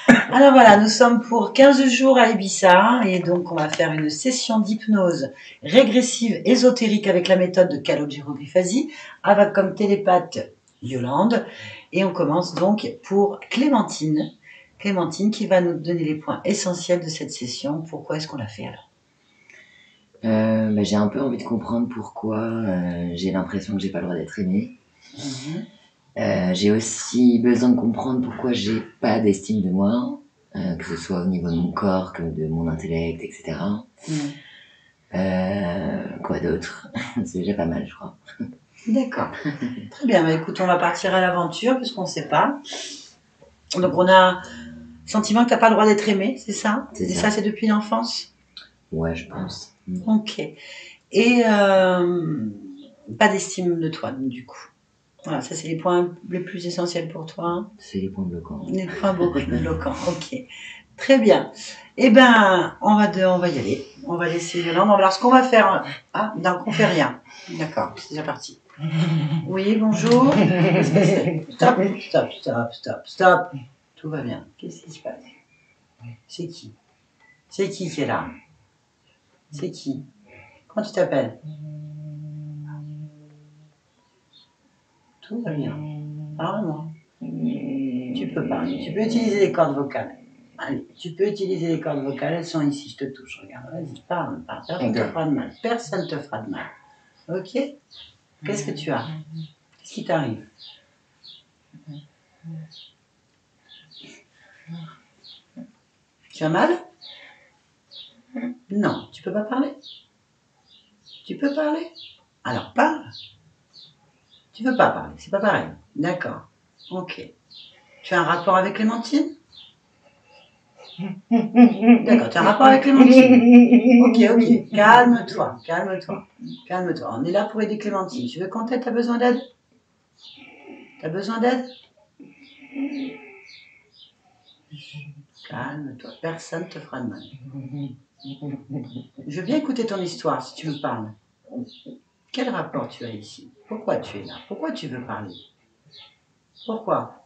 Alors voilà, nous sommes pour 15 jours à Ibiza et donc on va faire une session d'hypnose régressive ésotérique avec la méthode de Calogero Griffasi avec comme télépathe Yolande. Et on commence donc pour Clémentine. Clémentine qui va nous donner les points essentiels de cette session. Pourquoi est-ce qu'on l'a fait alors? J'ai un peu envie de comprendre pourquoi j'ai l'impression que j'ai pas le droit d'être aimée. J'ai aussi besoin de comprendre pourquoi j'ai pas d'estime de moi, que ce soit au niveau de mon corps, que de mon intellect, etc. Quoi d'autre? C'est déjà pas mal, je crois. D'accord. Très bien. Bah, écoute, on va partir à l'aventure puisqu'on ne sait pas. Donc on a le sentiment que tu n'as pas le droit d'être aimé, c'est ça? C'est Et ça. ça, c'est depuis l'enfance? Ouais, je pense. Ok. Et pas d'estime de toi, du coup. Voilà, ça c'est les points les plus essentiels pour toi. C'est les points bloquants. Les points bloquants, ok. Très bien. Eh ben, on va y aller. On va laisser Yolande. Alors, ce qu'on va faire... Ah, donc on fait rien. D'accord, c'est déjà parti. Oui, bonjour. Qu'est-ce que c'est? Stop. Tout va bien. Qu'est-ce qui se passe? C'est qui? C'est qui est là? C'est qui? Comment tu t'appelles? Tout va bien. Parle-moi. Tu peux parler. Tu peux utiliser les cordes vocales. Allez, tu peux utiliser les cordes vocales. Elles sont ici. Je te touche. Regarde. Vas-y, parle. Personne ne te fera de mal. Personne te fera de mal. Ok? Qu'est-ce que tu as? Qu'est-ce qui t'arrive? Tu as mal? Non. Tu peux pas parler? Tu peux parler? Alors parle. Tu veux pas parler. C'est pas pareil. D'accord. Ok. Tu as un rapport avec Clémentine? D'accord, tu as un rapport avec Clémentine. Ok. Calme-toi. On est là pour aider Clémentine. Tu veux qu'on t'aide? T'as besoin d'aide? T'as besoin d'aide? Calme-toi. Personne ne te fera de mal. Je veux bien écouter ton histoire si tu me parles. Quel rapport tu as ici? Pourquoi tu es là? Pourquoi tu veux parler? Pourquoi?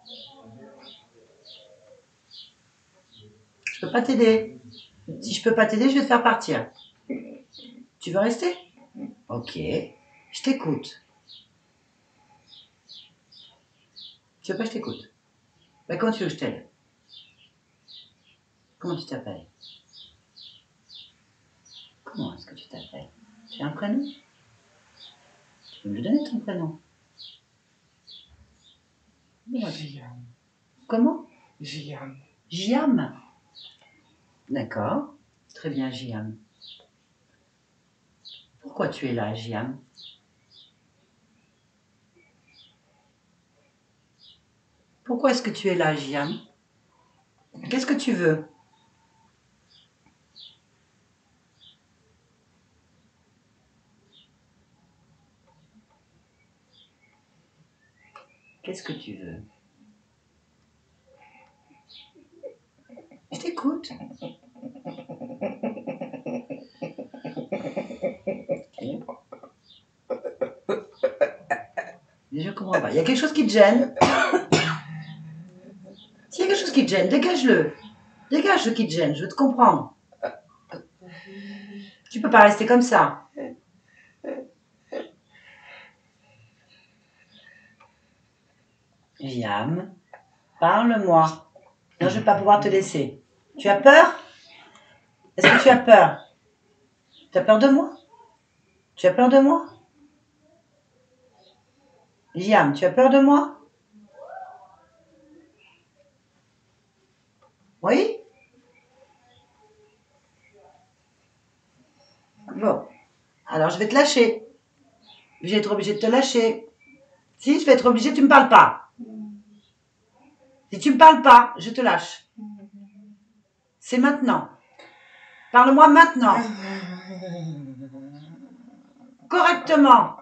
Je peux pas t'aider. Si je peux pas t'aider, je vais te faire partir. Tu veux rester? Ok. Je t'écoute. Tu veux pas que je t'écoute? Ben, comment tu veux que je t'aide? Comment tu t'appelles? Comment est-ce que tu t'appelles? Tu as un prénom? Tu peux me le donner ton prénom? Jiam. Comment? Jiam. Jiam. D'accord. Très bien, Jiam. Pourquoi tu es là, Jiam? Pourquoi est-ce que tu es là, Jiam? Qu'est-ce que tu veux? Qu'est-ce que tu veux? Je t'écoute. Je comprends pas. Il y a quelque chose qui te gêne? S'il y a quelque chose qui te gêne, dégage-le. Dégage ce qui te gêne, je veux te comprendre. Tu peux pas rester comme ça. Jiam, parle-moi. Non, je vais pas pouvoir te laisser. Tu as peur? Est-ce que tu as peur? Tu as peur de moi? Tu as peur de moi? Jiam, tu as peur de moi? Oui? Bon. Alors, je vais te lâcher. Je vais être obligée de te lâcher. Si, je vais être obligée, tu me parles pas. Si tu me parles pas, je te lâche. C'est maintenant. Parle-moi maintenant. Correctement.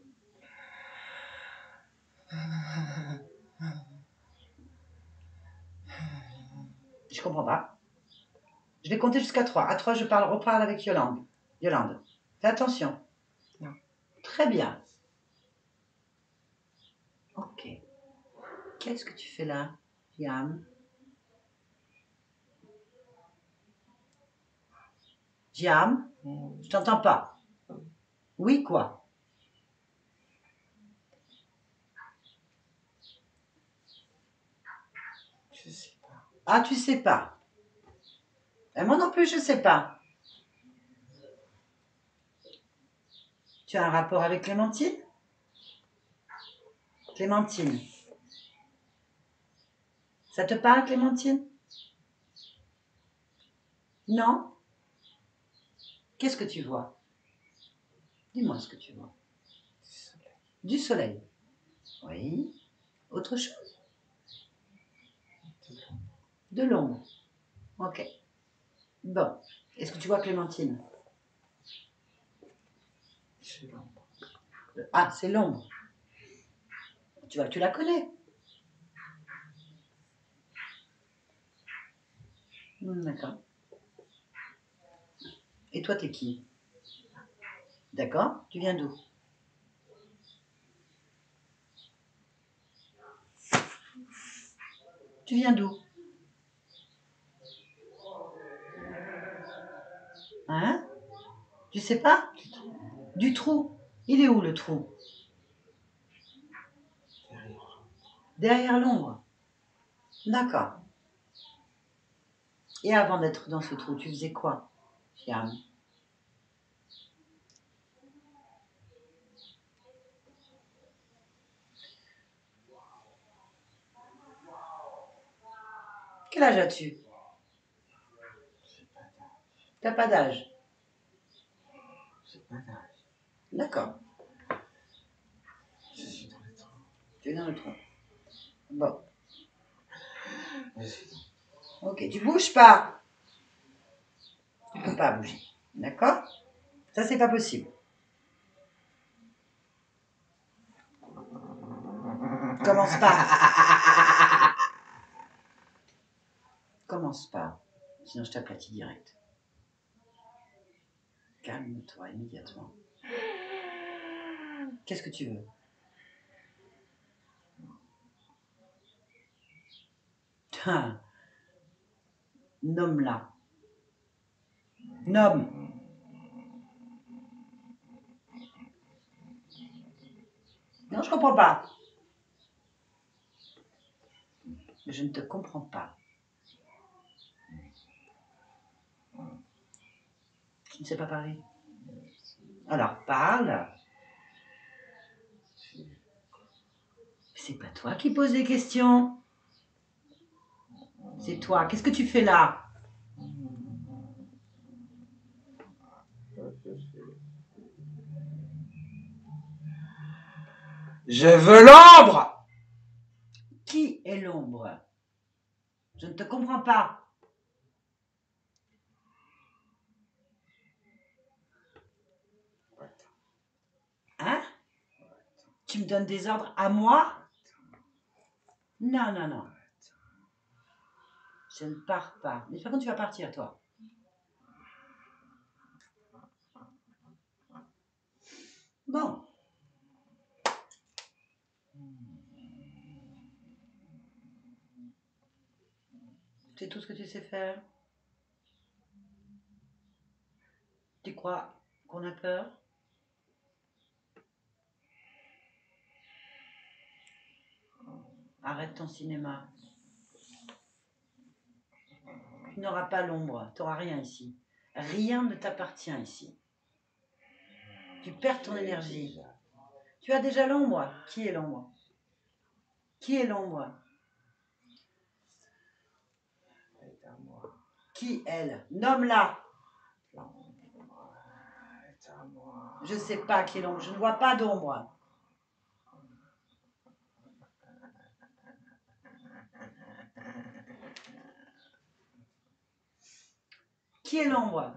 Je comprends pas. Je vais compter jusqu'à 3. À 3, je reparle avec Yolande. Yolande, fais attention. Non. Très bien. Ok. Qu'est-ce que tu fais là, Yam? Siam, je t'entends pas. Oui, quoi? Je sais pas. Ah, tu sais pas. Et moi non plus, je sais pas. Tu as un rapport avec Clémentine? Clémentine. Ça te parle, Clémentine? Non? Qu'est-ce que tu vois? Dis-moi ce que tu vois. Du soleil. Du soleil. Oui. Autre chose? De l'ombre. De l'ombre. Ok. Bon. Est-ce que tu vois Clémentine? C'est l'ombre. Ah, c'est l'ombre. Tu la connais? D'accord. Et toi, t'es qui? D'accord. Tu viens d'où? Tu viens d'où? Hein? Tu sais pas? Du trou. Il est où le trou? Derrière. Derrière l'ombre. D'accord. Et avant d'être dans ce trou, tu faisais quoi, Fiam? Quel âge as-tu? J'ai pas d'âge. T'as pas d'âge. J'ai pas d'âge. D'accord. Je suis dans le trou. Tu es dans le trou. Bon. Je suis dans Ok, tu bouges pas. Tu peux pas bouger. D'accord? Ça, c'est pas possible. Commence pas. Commence pas. Sinon, je t'aplatis direct. Calme-toi immédiatement. Qu'est-ce que tu veux? Ah, nomme-la. Nomme. Non, je comprends pas. Je ne te comprends pas. Tu ne sais pas parler. Alors, parle. C'est pas toi qui poses des questions. C'est toi. Qu'est-ce que tu fais là? Je veux l'ombre! Qui est l'ombre? Je ne te comprends pas. Hein? Tu me donnes des ordres à moi? Non, non, non. Je ne pars pas. Mais par contre, tu vas partir, toi. Bon. C'est tout ce que tu sais faire. Tu crois qu'on a peur? Arrête ton cinéma. Tu n'auras pas l'ombre. Tu n'auras rien ici. Rien ne t'appartient ici. Tu perds ton énergie. Tu as déjà l'ombre. Qui est l'ombre? Qui est l'ombre? Est à moi. Qui, elle? Nomme-la. L'ombre est à moi. Je ne sais pas qui est l'ombre. Je ne vois pas d'ombre. Qui est l'ombre?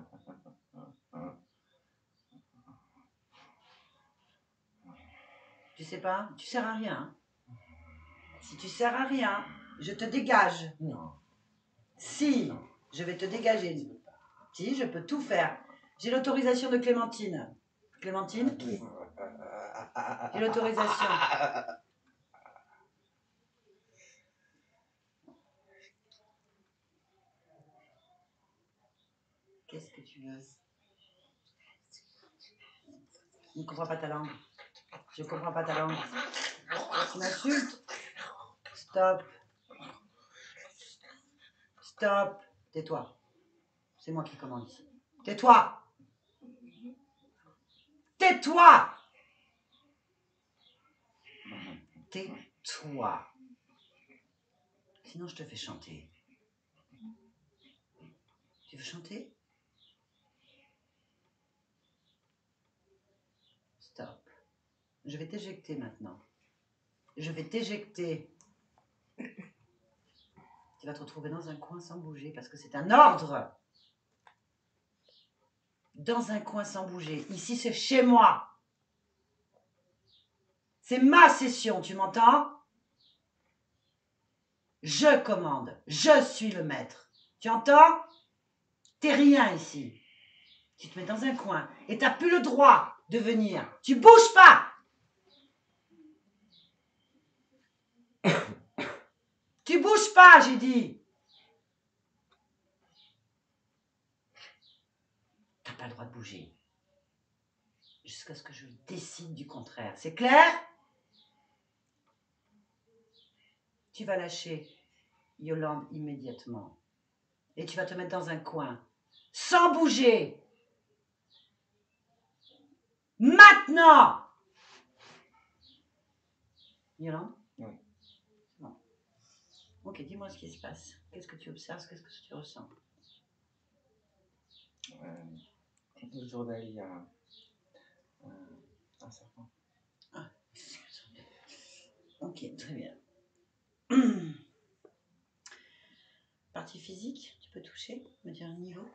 Tu sais pas? Tu sers à rien. Si tu sers à rien, je te dégage. Non. Si, je vais te dégager. Si, je peux tout faire. J'ai l'autorisation de Clémentine. Clémentine? Oui. J'ai l'autorisation. Qu'est-ce que tu veux? Je ne comprends pas ta langue. Je ne comprends pas ta langue. Tu m'insultes. Stop. Stop. Tais-toi. C'est moi qui commande ici. Tais-toi. Tais-toi. Tais-toi. Sinon, je te fais chanter. Tu veux chanter? Stop. Je vais t'éjecter maintenant. Je vais t'éjecter. Tu vas te retrouver dans un coin sans bouger parce que c'est un ordre. Dans un coin sans bouger. Ici, c'est chez moi. C'est ma session, tu m'entends? Je commande. Je suis le maître. Tu entends? T'es rien ici. Tu te mets dans un coin et t'as plus le droit de venir. Tu bouges pas. Tu bouges pas, j'ai dit. T'as pas le droit de bouger. Jusqu'à ce que je décide du contraire. C'est clair? Tu vas lâcher Yolande immédiatement. Et tu vas te mettre dans un coin. Sans bouger. Maintenant! Yolande? Oui. Bon. Ok, dis-moi ce qui se passe. Qu'est-ce que tu observes? Qu'est-ce que tu ressens? Autour d'elle, il y a un serpent. Ah, excuse-moi. Ok, très bien. Partie physique, tu peux toucher, me dire le niveau?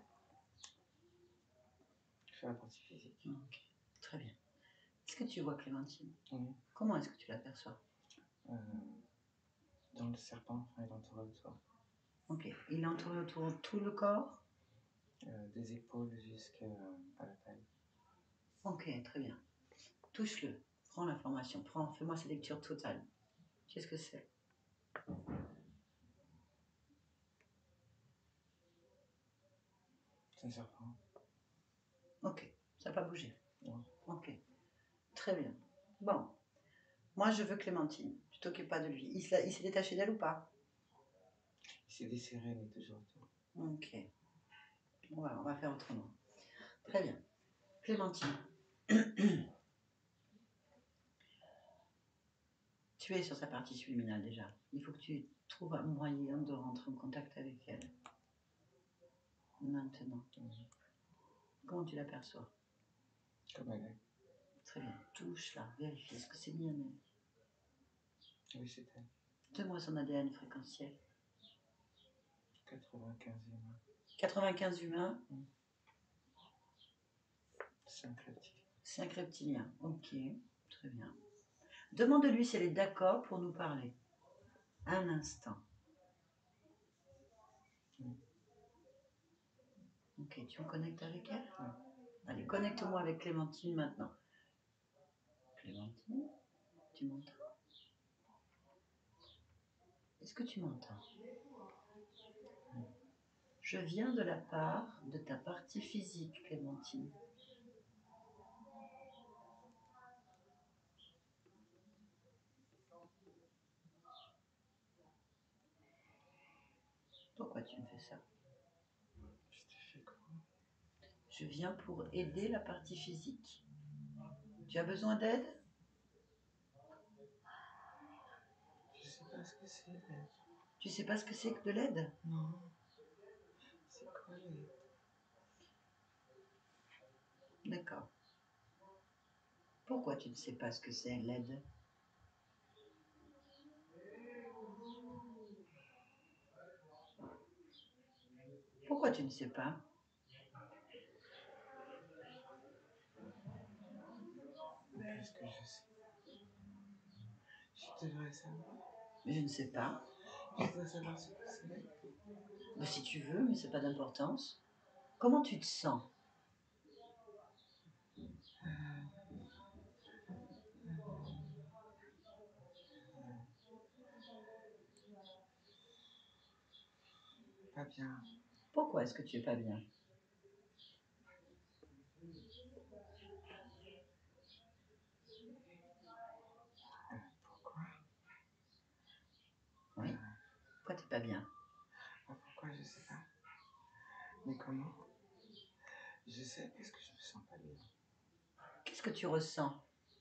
Je fais la partie physique. Ok, très bien. Est-ce que tu vois Clémentine? Oui. Comment est-ce que tu l'aperçois? Dans le serpent, enfin, il entoure autour. Ok, il est entouré autour de tout le corps? Des épaules jusqu'à la taille. Ok, très bien. Touche-le, prends l'information, fais-moi sa lecture totale. Qu'est-ce que c'est? C'est un serpent. Ok, ça n'a pas bougé. Non. Ok, très bien. Bon, moi je veux Clémentine, tu t'occupes pas de lui. Il s'est détaché d'elle ou pas? Il s'est desserré, mais toujours autour. Ok, voilà, on va faire autrement. Très bien. Clémentine, tu es sur sa partie subliminale déjà. Il faut que tu trouves un moyen de rentrer en contact avec elle. Maintenant. Comment tu l'aperçois? Comme elle est. Très bien. Touche-la, vérifie. Est-ce que c'est bien elle? Oui, c'est elle. Donne-moi son ADN fréquentiel. 95 humains. 95 humains. C'est un reptile. C'est un reptilien. Ok, très bien. Demande-lui si elle est d'accord pour nous parler. Un instant. Ok, tu me connectes avec elle? Allez, connecte-moi avec Clémentine maintenant. Clémentine, tu m'entends? Est-ce que tu m'entends? Je viens de la part de ta partie physique, Clémentine. Pourquoi tu me fais ça? Je t'ai fait quoi? Je viens pour aider la partie physique. Tu as besoin d'aide? Je sais pas ce que c'est, l'aide. Tu sais pas ce que c'est que de l'aide? Non. C'est quoi l'aide? D'accord. Pourquoi tu ne sais pas ce que c'est l'aide? Pourquoi tu ne sais pas? Qu'est-ce que je sais? Je devrais savoir. Je ne sais pas. Je dois savoir ce que c'est. Mais si tu veux, mais c'est pas d'importance. Comment tu te sens? Pas bien. Pourquoi est-ce que tu es pas bien? Pourquoi t'es pas bien? Ah, pourquoi, je sais pas. Mais comment? Je sais, qu'est-ce que je me sens pas bien. Qu'est-ce que tu ressens?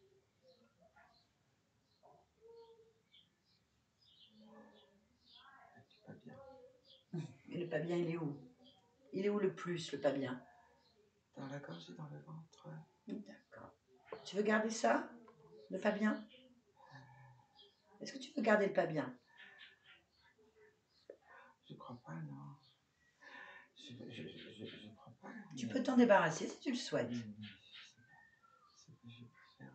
Je suis pas bien. Et le pas bien, il est où? Il est où le plus, le pas bien? Dans la gorge et dans le ventre. D'accord. Tu veux garder ça? Le pas bien? Est-ce que tu veux garder le pas bien? Je crois pas, non. Je crois pas. Tu mais- peux t'en débarrasser si tu le souhaites. mais je sais pas. C'est que je peux faire.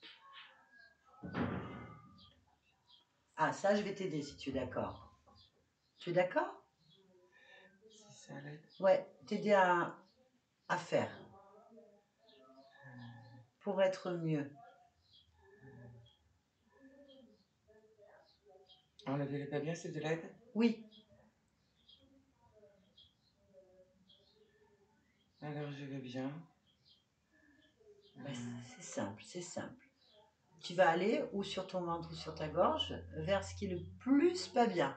Ah, ça, je vais t'aider si tu es d'accord. Tu es d'accord? Si ça l'aide. Ouais, t'aider à faire pour être mieux. Enlever les pas bien, c'est de l'aide? Oui, Alors je vais bien. bah, c'est simple, c'est simple. Tu vas aller ou sur ton ventre ou sur ta gorge vers ce qui est le plus pas bien.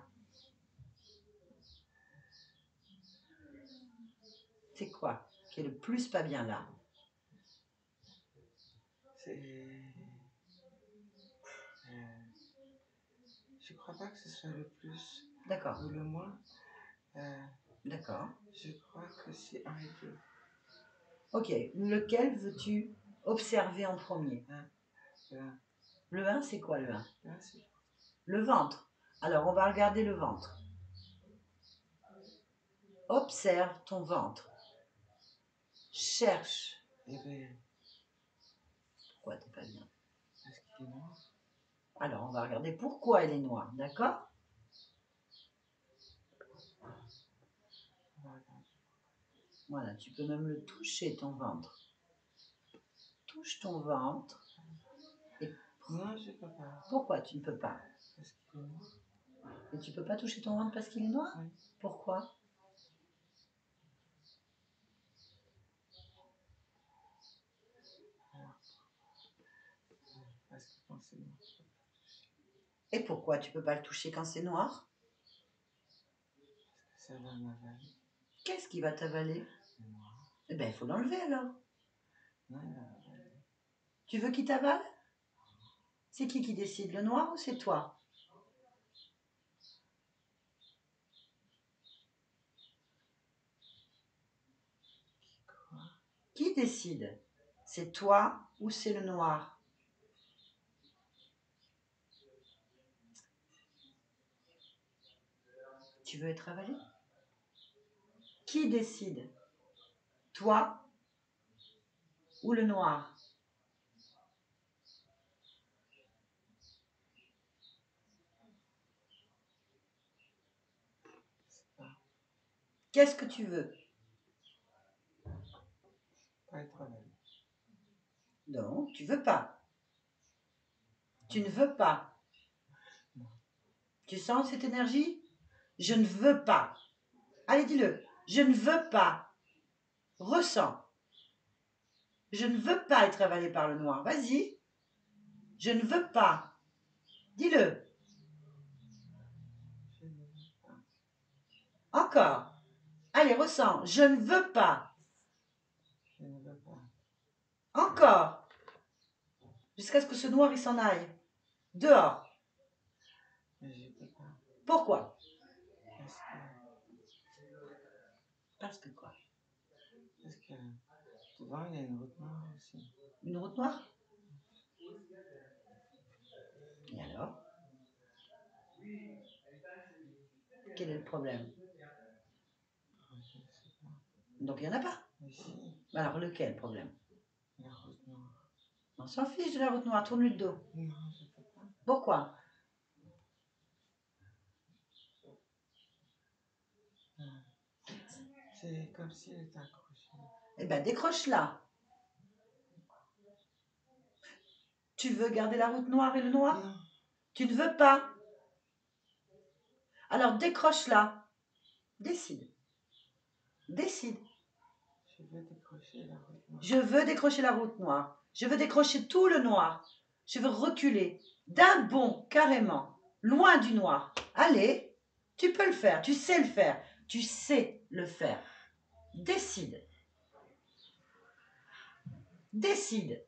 C'est quoi qui est le plus pas bien là? C'est. Je crois pas que ce soit le plus D'accord, ou le moins. d'accord. Je crois que c'est un et deux. Ok, lequel veux-tu observer en premier? Là, Le 1, c'est quoi le 1? là c'est. Le ventre. Alors, on va regarder le ventre. Observe ton ventre. Cherche. Eh bien, Pourquoi t'es pas bien? parce qu'il est noir. Alors, on va regarder pourquoi elle est noire, d'accord? On va regarder. Voilà, tu peux même le toucher, ton ventre. Touche ton ventre. Et Non, je peux pas. pourquoi tu ne peux pas? Parce qu'il est noir. Et tu peux pas toucher ton ventre parce qu'il est noir? Oui. Pourquoi? Alors, parce que quand c'est noir, je peux pas toucher. Et pourquoi tu peux pas le toucher quand c'est noir? Parce que ça va m'avaler. Qu'est-ce qui va t'avaler? C'est noir. Eh bien, il faut l'enlever alors. Non, il va m'avaler. Tu veux qu'il t'avale? C'est qui décide, le noir ou c'est toi? Quoi? Qui décide? C'est toi ou c'est le noir? Tu veux être avalé? Qui décide? Toi ou le noir? C'est pas. Qu'est-ce que tu veux? Pas être avalé. Non, tu veux pas. Tu ne veux pas. Non. Tu sens cette énergie? Je ne veux pas. Allez, dis-le. Je ne veux pas. Ressens. Je ne veux pas être avalé par le noir. Vas-y. Je ne veux pas. Dis-le. Je ne veux pas. Encore. Allez, ressens. Je ne veux pas. Je ne veux pas. Encore. Jusqu'à ce que ce noir il s'en aille. Dehors. Mais je peux pas. Pourquoi? Parce Parce que quoi? que devant, il y a une route noire aussi. Une route noire? Et alors? Quel est le problème? Je sais pas. Donc il n'y en a pas. Mais si, Alors lequel problème? la route noire. On s'en fiche de la route noire. Tourne-lui le dos. Non, je peux pas. Pourquoi? C'est comme si elle était accrochée. Eh bien, décroche-la. Tu veux garder la route noire et le noir? Non, Tu ne veux pas? Alors décroche-la. Décide. Décide. je veux décrocher la route noire. Je veux décrocher la route noire. Je veux décrocher tout le noir. Je veux reculer d'un bond, carrément, loin du noir. Allez, Tu peux le faire, tu sais le faire. Tu sais le faire. Décide. Décide.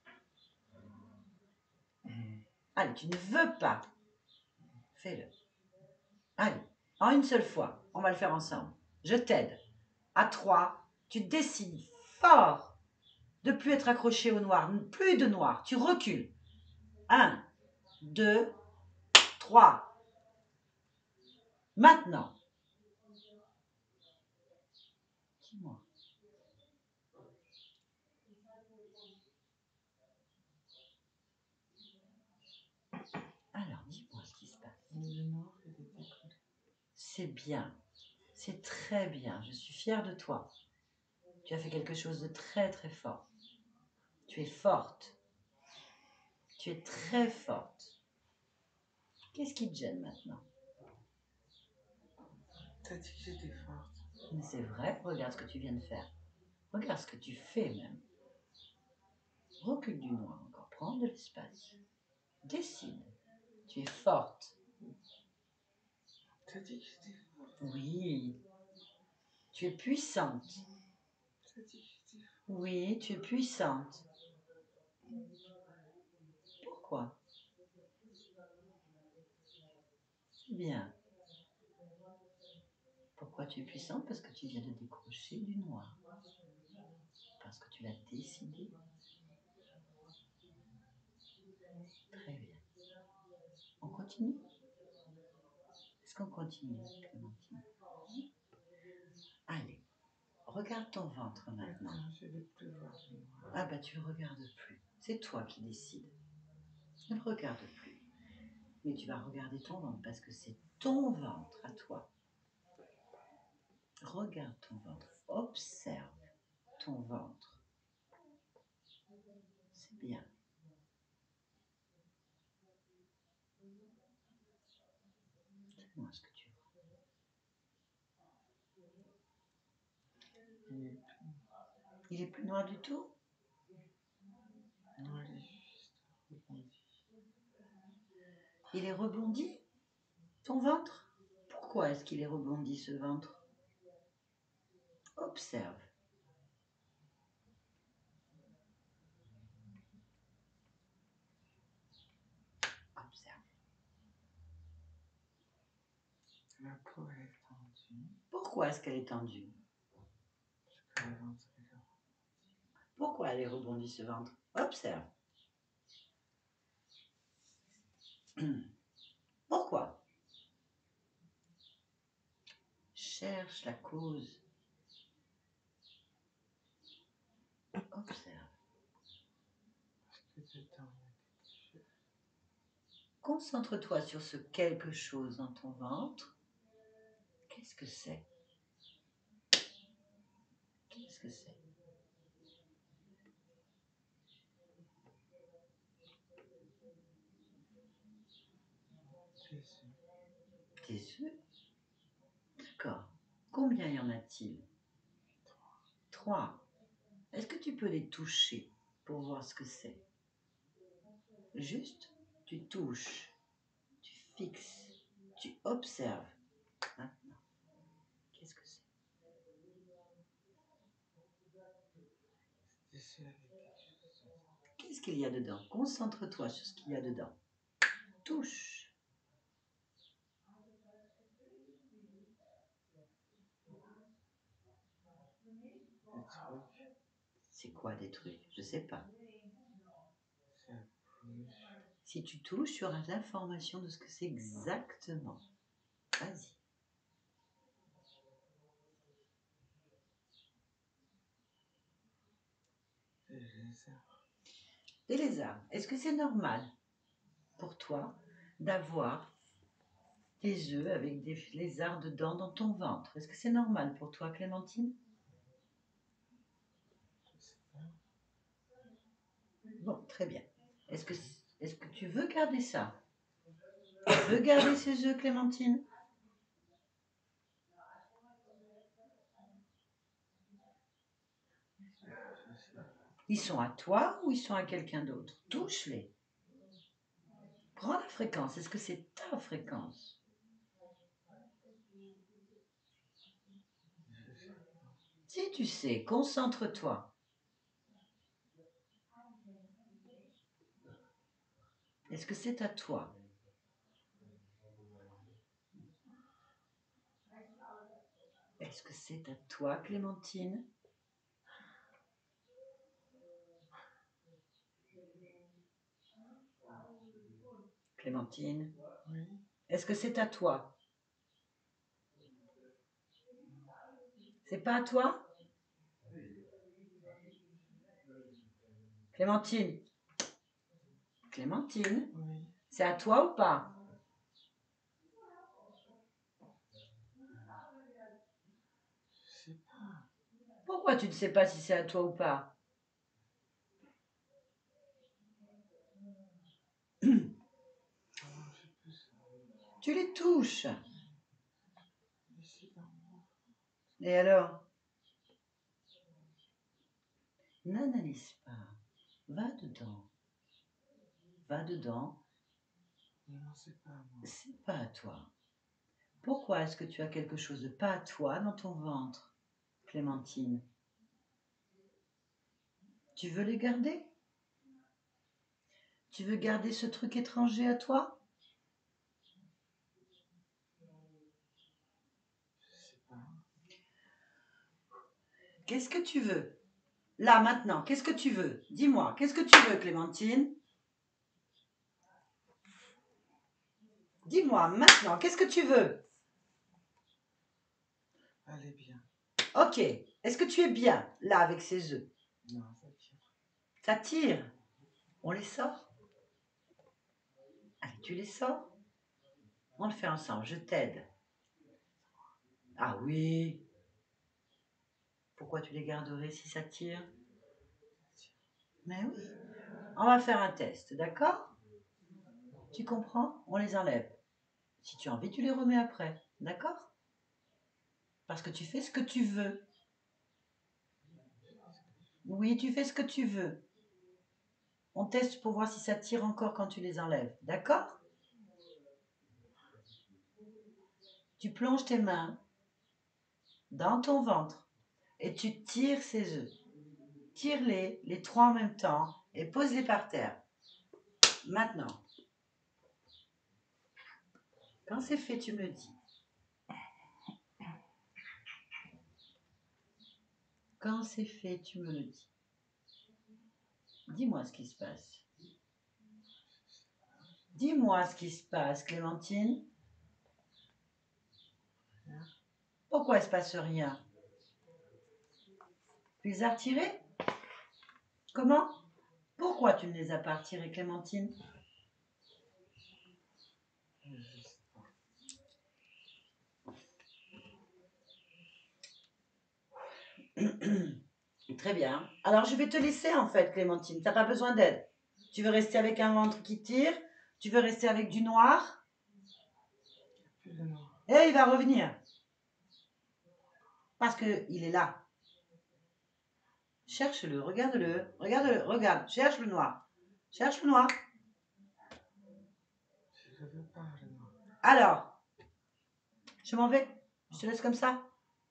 Allez, tu ne veux pas. Fais-le. Allez, en une seule fois. On va le faire ensemble. Je t'aide. À 3, tu décides fort de plus être accroché au noir. Plus de noir. Tu recules. 1, 2, 3. Maintenant. Dis-moi. Alors, dis-moi ce qui se passe. Le noir, il est décollé. C'est bien. C'est très bien. Je suis fière de toi. Tu as fait quelque chose de très très fort. Tu es forte. Tu es très forte. Qu'est-ce qui te gêne maintenant? T'as dit que j'étais forte. Mais c'est vrai, regarde ce que tu viens de faire. Regarde ce que tu fais même. Recule du noir encore. Prends de l'espace. Décide. Tu es forte. T'as dit que j'étais forte. Oui. Tu es puissante. T'as dit que j'étais forte. Oui, tu es puissante. Pourquoi? C'est bien. Pourquoi tu es puissante? Parce que tu viens de décrocher du noir. Parce que tu l'as décidé. Très bien. On continue? Est-ce qu'on continue, Clémentine? Allez, regarde ton ventre maintenant. Attends, je vais plus voir le noir. Ah bah tu le regardes plus. C'est toi qui décides. Ne le regarde plus. Mais tu vas regarder ton ventre parce que c'est ton ventre à toi. Regarde ton ventre. Observe ton ventre. C'est bien. Dis-moi ce que tu vois. Il est plus noir du tout? Non, il est juste rebondi. Il est rebondi? Ton ventre? Pourquoi est-ce qu'il est rebondi ce ventre? Observe. Observe. La peau, elle est tendue. Pourquoi est-ce qu'elle est tendue? Parce que le ventre, il est rebondi. Pourquoi elle est rebondie ce ventre? Observe. Pourquoi? Cherche la cause. Observe. Parce que dedans, il y a quelque chose. Concentre-toi sur ce quelque chose dans ton ventre. Qu'est-ce que c'est? Qu'est-ce que c'est? Tes yeux. Tes yeux? D'accord. Combien y en a-t-il? 3. Est-ce que tu peux les toucher pour voir ce que c'est? Juste, tu touches, tu fixes, tu observes. Maintenant, qu'est-ce que c'est? Tes yeux avec quelque chose dedans. Qu'est-ce qu'il y a dedans? Concentre-toi sur ce qu'il y a dedans. Touche. Des trucs. C'est quoi des trucs? Je sais pas. Ça bouge. Si tu touches, tu auras l'information de ce que c'est exactement. Vas-y. Des lézards. Des lézards. Est-ce que c'est normal pour toi d'avoir des œufs avec des lézards dedans dans ton ventre? Est-ce que c'est normal pour toi, Clémentine? Je sais pas. Bon, très bien. Est-ce que tu veux garder ça? Tu veux garder ces œufs, Clémentine? Je sais pas. Ils sont à toi ou ils sont à quelqu'un d'autre? Touche-les. Prends la fréquence. Est-ce que c'est ta fréquence? Si tu sais, concentre-toi. Est-ce que c'est à toi? Est-ce que c'est à toi, Clémentine? Clémentine, Oui. est-ce que c'est à toi? C'est pas à toi? Clémentine? Clémentine, Oui. c'est à toi ou pas? Je sais pas. Pourquoi tu ne sais pas si c'est à toi ou pas? Comment je peux savoir? Tu les touches. Mais c'est dans moi. Et alors? N'analyse pas. Va dedans. Va dedans. Non, c'est pas à moi. C'est pas à toi. Pourquoi est-ce que tu as quelque chose de pas à toi dans ton ventre, Clémentine? Tu veux les garder? Tu veux garder ce truc étranger à toi? Je sais pas. Qu'est-ce que tu veux? Là, maintenant, qu'est-ce que tu veux? Dis-moi, qu'est-ce que tu veux, Clémentine? Dis-moi, maintenant, qu'est-ce que tu veux? Allez bien. Ok. Est-ce que tu es bien, là, avec ces œufs? Non, ça tire. Ça tire. On les sort? Allez, tu les sors? On le fait ensemble, je t'aide. Ah oui. Pourquoi tu les garderais si ça tire? Mais oui. On va faire un test, d'accord? Tu comprends? On les enlève. Si tu as envie, tu les remets après, d'accord? Parce que tu fais ce que tu veux. Oui, tu fais ce que tu veux. On teste pour voir si ça tire encore quand tu les enlèves, d'accord? Tu plonges tes mains dans ton ventre et tu tires ces œufs. Tire-les, les trois en même temps, et pose-les par terre. Maintenant. Quand c'est fait, tu me le dis. Quand c'est fait, tu me le dis. Dis-moi ce qui se passe. Dis-moi ce qui se passe, Clémentine. Pourquoi il ne se passe rien? Tu les as retirés? Comment? Pourquoi tu ne les as pas retirés, Clémentine? Je sais pas. Très bien. Alors, je vais te laisser, en fait, Clémentine. Tu n'as pas besoin d'aide. Tu veux rester avec un ventre qui tire? Tu veux rester avec du noir? Plus de noir. Et il va revenir. Parce qu'il est là. Cherche-le, regarde-le. Regarde-le, regarde. Cherche le noir. Cherche le noir. Je veux pas le noir. Alors, je m'en vais. Je te laisse comme ça.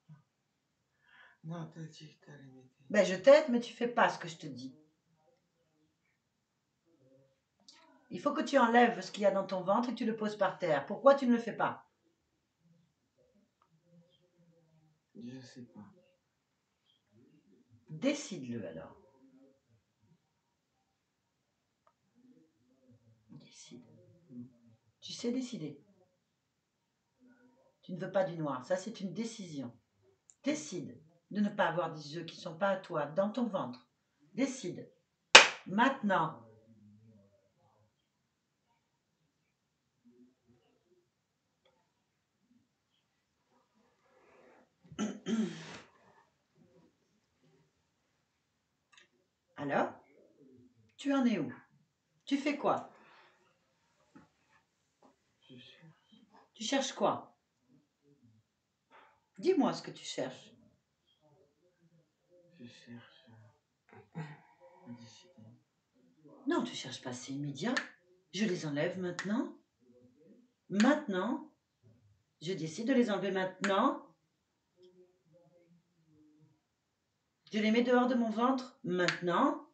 Non, t'as dit que t'allais m'aider. Ben, je t'aide, mais tu fais pas ce que je te dis. Il faut que tu enlèves ce qu'il y a dans ton ventre et que tu le poses par terre. Pourquoi tu ne le fais pas? Je sais pas. Décide-le alors. Décide. Tu sais décider. Tu ne veux pas du noir. Ça, c'est une décision. Décide de ne pas avoir des œufs qui ne sont pas à toi dans ton ventre. Décide. Maintenant. Alors, tu en es où? Tu fais quoi? Je cherche. Tu cherches quoi? Dis-moi ce que tu cherches. Je cherche à décider. Non, tu cherches pas, c'est immédiat. Je les enlève maintenant. Maintenant. Je décide de les enlever maintenant. Tu les mets dehors de mon ventre maintenant.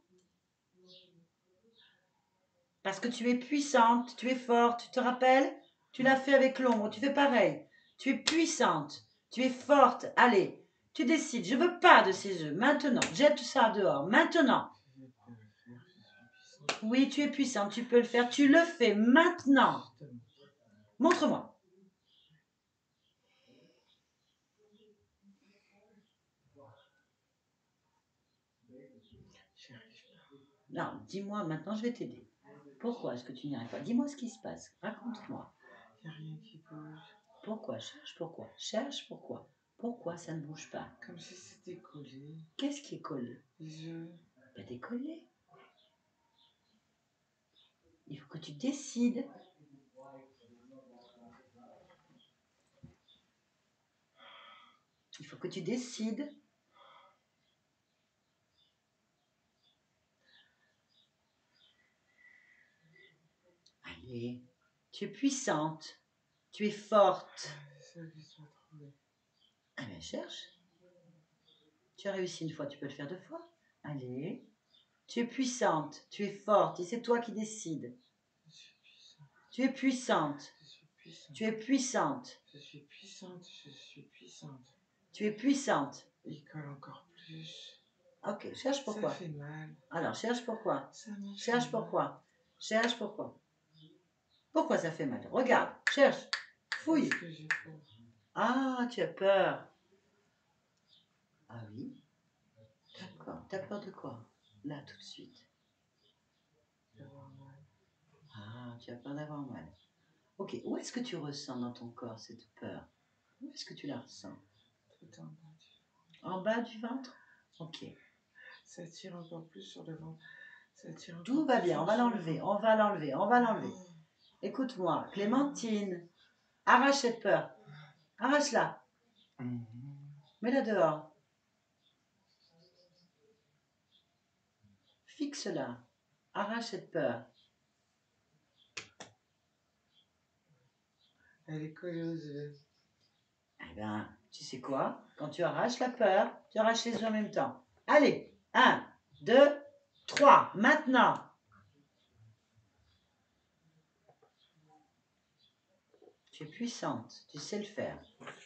Parce que tu es puissante, tu es forte, tu te rappelles? Tu l'as fait avec l'ombre, tu fais pareil. Tu es puissante, tu es forte. Allez, tu décides, je veux pas de ces œufs. Maintenant, jette ça dehors. Maintenant. Je vais pas le faire, je suis puissante. Oui, tu es puissante, tu peux le faire. Tu le fais maintenant. Justement. Montre-moi. J'y arrive pas. Non, dis-moi, maintenant je vais t'aider. Pourquoi est-ce que tu n'y arrives pas? Dis-moi ce qui se passe. Raconte-moi. Il n'y a rien qui bouge. Pourquoi? Cherche pourquoi. Cherche pourquoi. Pourquoi ça ne bouge pas? Comme si c'était collé. Qu'est-ce qui est collé? Les œufs. Ben, t'es collé. Il faut que tu décides. Il faut que tu décides. Allez, tu es puissante. Tu es forte. C'est ça que je dois trouver. Ah ben cherche. Tu as réussi une fois, tu peux le faire deux fois. Allez. Tu es puissante, tu es forte et c'est toi qui décides. Je suis puissante. Tu es puissante. Je suis puissante. Tu es puissante. Je suis puissante. Je suis puissante. Tu es puissante. Il colle encore plus. Ok, cherche pourquoi. Ça fait mal. Alors, cherche pourquoi. Ça me fait Cherche mal. pourquoi. Cherche pourquoi. Pourquoi ça fait mal? Regarde, cherche, fouille. Parce que j'ai peur. Ah, tu as peur. Ah oui. D'accord. T'as peur de quoi? Là, tout de suite. D'avoir mal. Ah, tu as peur d'avoir mal. Ok, où est-ce que tu ressens dans ton corps cette peur? Où est-ce que tu la ressens? Tout en bas. En bas du ventre? Ok. Ça tire encore plus sur le ventre. Ça tire encore Tout va plus bien, on va sur le l'enlever, ventre. on va l'enlever, on va l'enlever. Écoute-moi, Clémentine, arrache cette peur. Arrache-la, mets-la dehors. Fixe-la, arrache cette peur. Elle est collée aux œufs. Eh bien, tu sais quoi? Quand tu arraches la peur, tu arraches les œufs en même temps. Allez, 1, 2, 3, maintenant. Tu es puissante, tu sais le faire.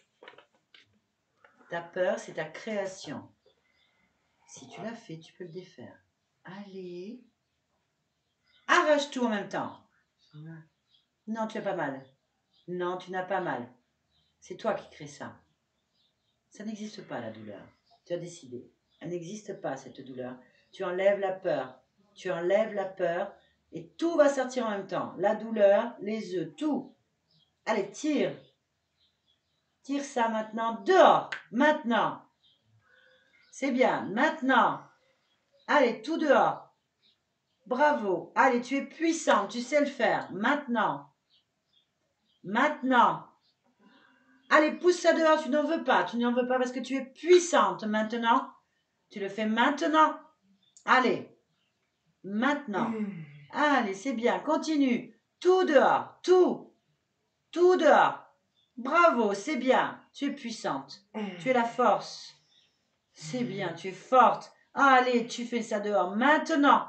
Ta peur, c'est ta création. Si tu l'as fait, tu peux le défaire. Allez. Arrache tout en même temps. J'ai mal. Non, tu as pas mal. Non, tu n'as pas mal. C'est toi qui crée ça. Ça n'existe pas, la douleur. Tu as décidé. Elle n'existe pas, cette douleur. Tu enlèves la peur. Tu enlèves la peur et tout va sortir en même temps. La douleur, les œufs, tout. Allez, tire. Tire ça maintenant dehors. Maintenant. C'est bien. Maintenant. Allez, tout dehors. Bravo. Allez, tu es puissant. Tu sais le faire. Maintenant. Maintenant. Allez, pousse ça dehors, tu n'en veux pas. Tu n'en veux pas parce que tu es puissante maintenant. Tu le fais maintenant. Allez, maintenant. Allez, c'est bien, continue. Tout dehors, tout. Tout dehors. Bravo, c'est bien. Tu es puissante. Tu es la force. C'est bien, tu es forte. Allez, tu fais ça dehors maintenant.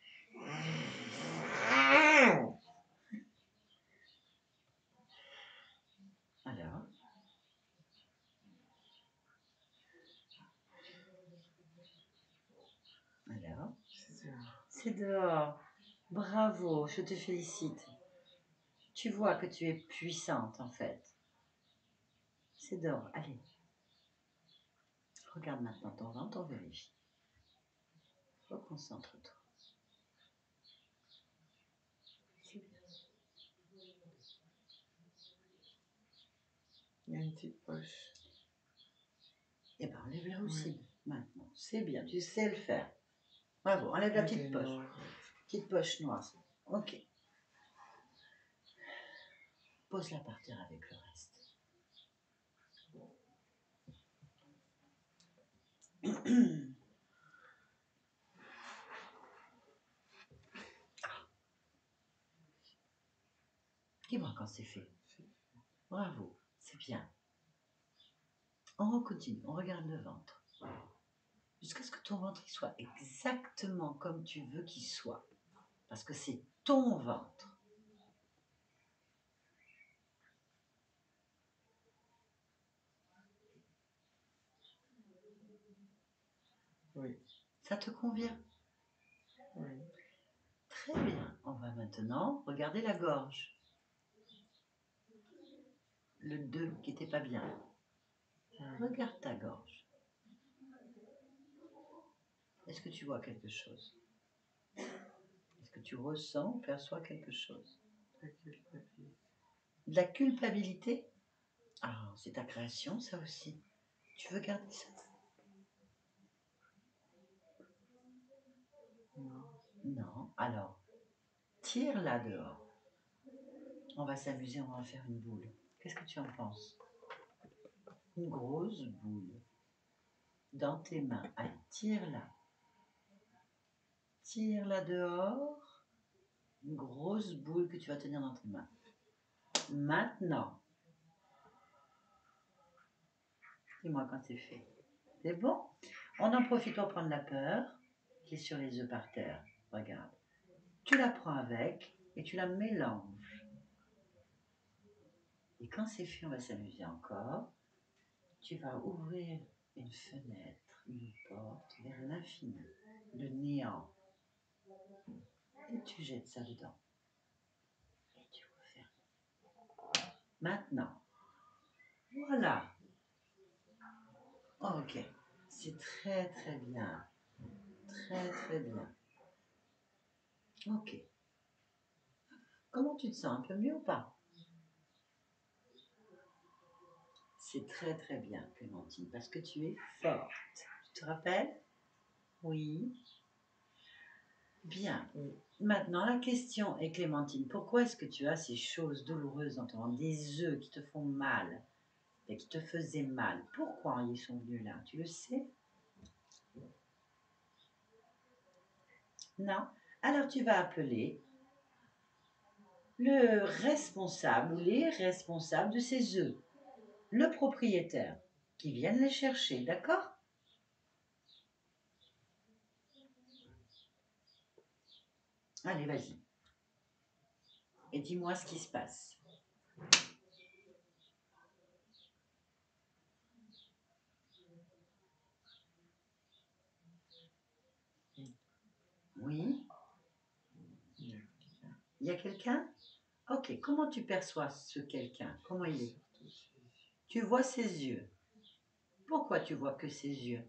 Alors. Alors. C'est dehors. C'est dehors. Bravo, je te félicite. Tu vois que tu es puissante en fait. C'est dehors. Allez. Regarde maintenant ton ventre, on vérifie. Reconcentre-toi. C'est bien. Il y a une petite poche. Eh bien, enlève-la aussi maintenant. C'est bien, tu sais le faire. Bravo, enlève la petite poche. Petite poche noire. Ok. Pose-la par terre avec le reste. Dis-moi quand c'est fait. Bravo, c'est bien. On continue, on regarde le ventre. jusqu'à ce que ton ventre il soit exactement comme tu veux qu'il soit. Parce que c'est ton ventre. Oui. Ça te convient? Oui. Très bien. On va maintenant regarder la gorge. Le 2 qui n'était pas bien. Regarde ta gorge. Est-ce que tu vois quelque chose? Est-ce que tu ressens ou perçois quelque chose? De la culpabilité? Ah, c'est ta création, ça aussi. Tu veux garder ça? Non. Non. Alors, tire-la dehors. On va s'amuser, on va faire une boule. Qu'est-ce que tu en penses? Une grosse boule. Dans tes mains. Allez, tire-la. Tire-la dehors. Une grosse boule que tu vas tenir dans tes mains. Maintenant, dis-moi quand c'est fait. C'est bon? On en profite pour prendre la peur qui est sur les œufs par terre. Regarde. Tu la prends avec et tu la mélanges. Et quand c'est fait, on va s'amuser encore. Tu vas ouvrir une fenêtre, une porte vers l'infini, le néant. Et tu jettes ça dedans. Et tu refermes. Maintenant. Voilà. Ok. C'est très très bien. Très très bien. Ok. Comment tu te sens? Un peu mieux ou pas? C'est très très bien, Clémentine, parce que tu es forte. Tu te rappelles? Oui. Bien. Maintenant, la question est, Clémentine, pourquoi est-ce que tu as ces choses douloureuses dans ton ventre, des œufs qui te font mal, et qui te faisaient mal? Pourquoi ils sont venus là? Tu le sais? Non? Alors tu vas appeler le responsable ou les responsables de ces œufs, le propriétaire, qui viennent les chercher, d'accord? Allez, vas-y. Et dis-moi ce qui se passe. Oui? Il y a quelqu'un? Ok, comment tu perçois ce quelqu'un? Comment il est? Tu vois ses yeux. Pourquoi tu vois que ses yeux?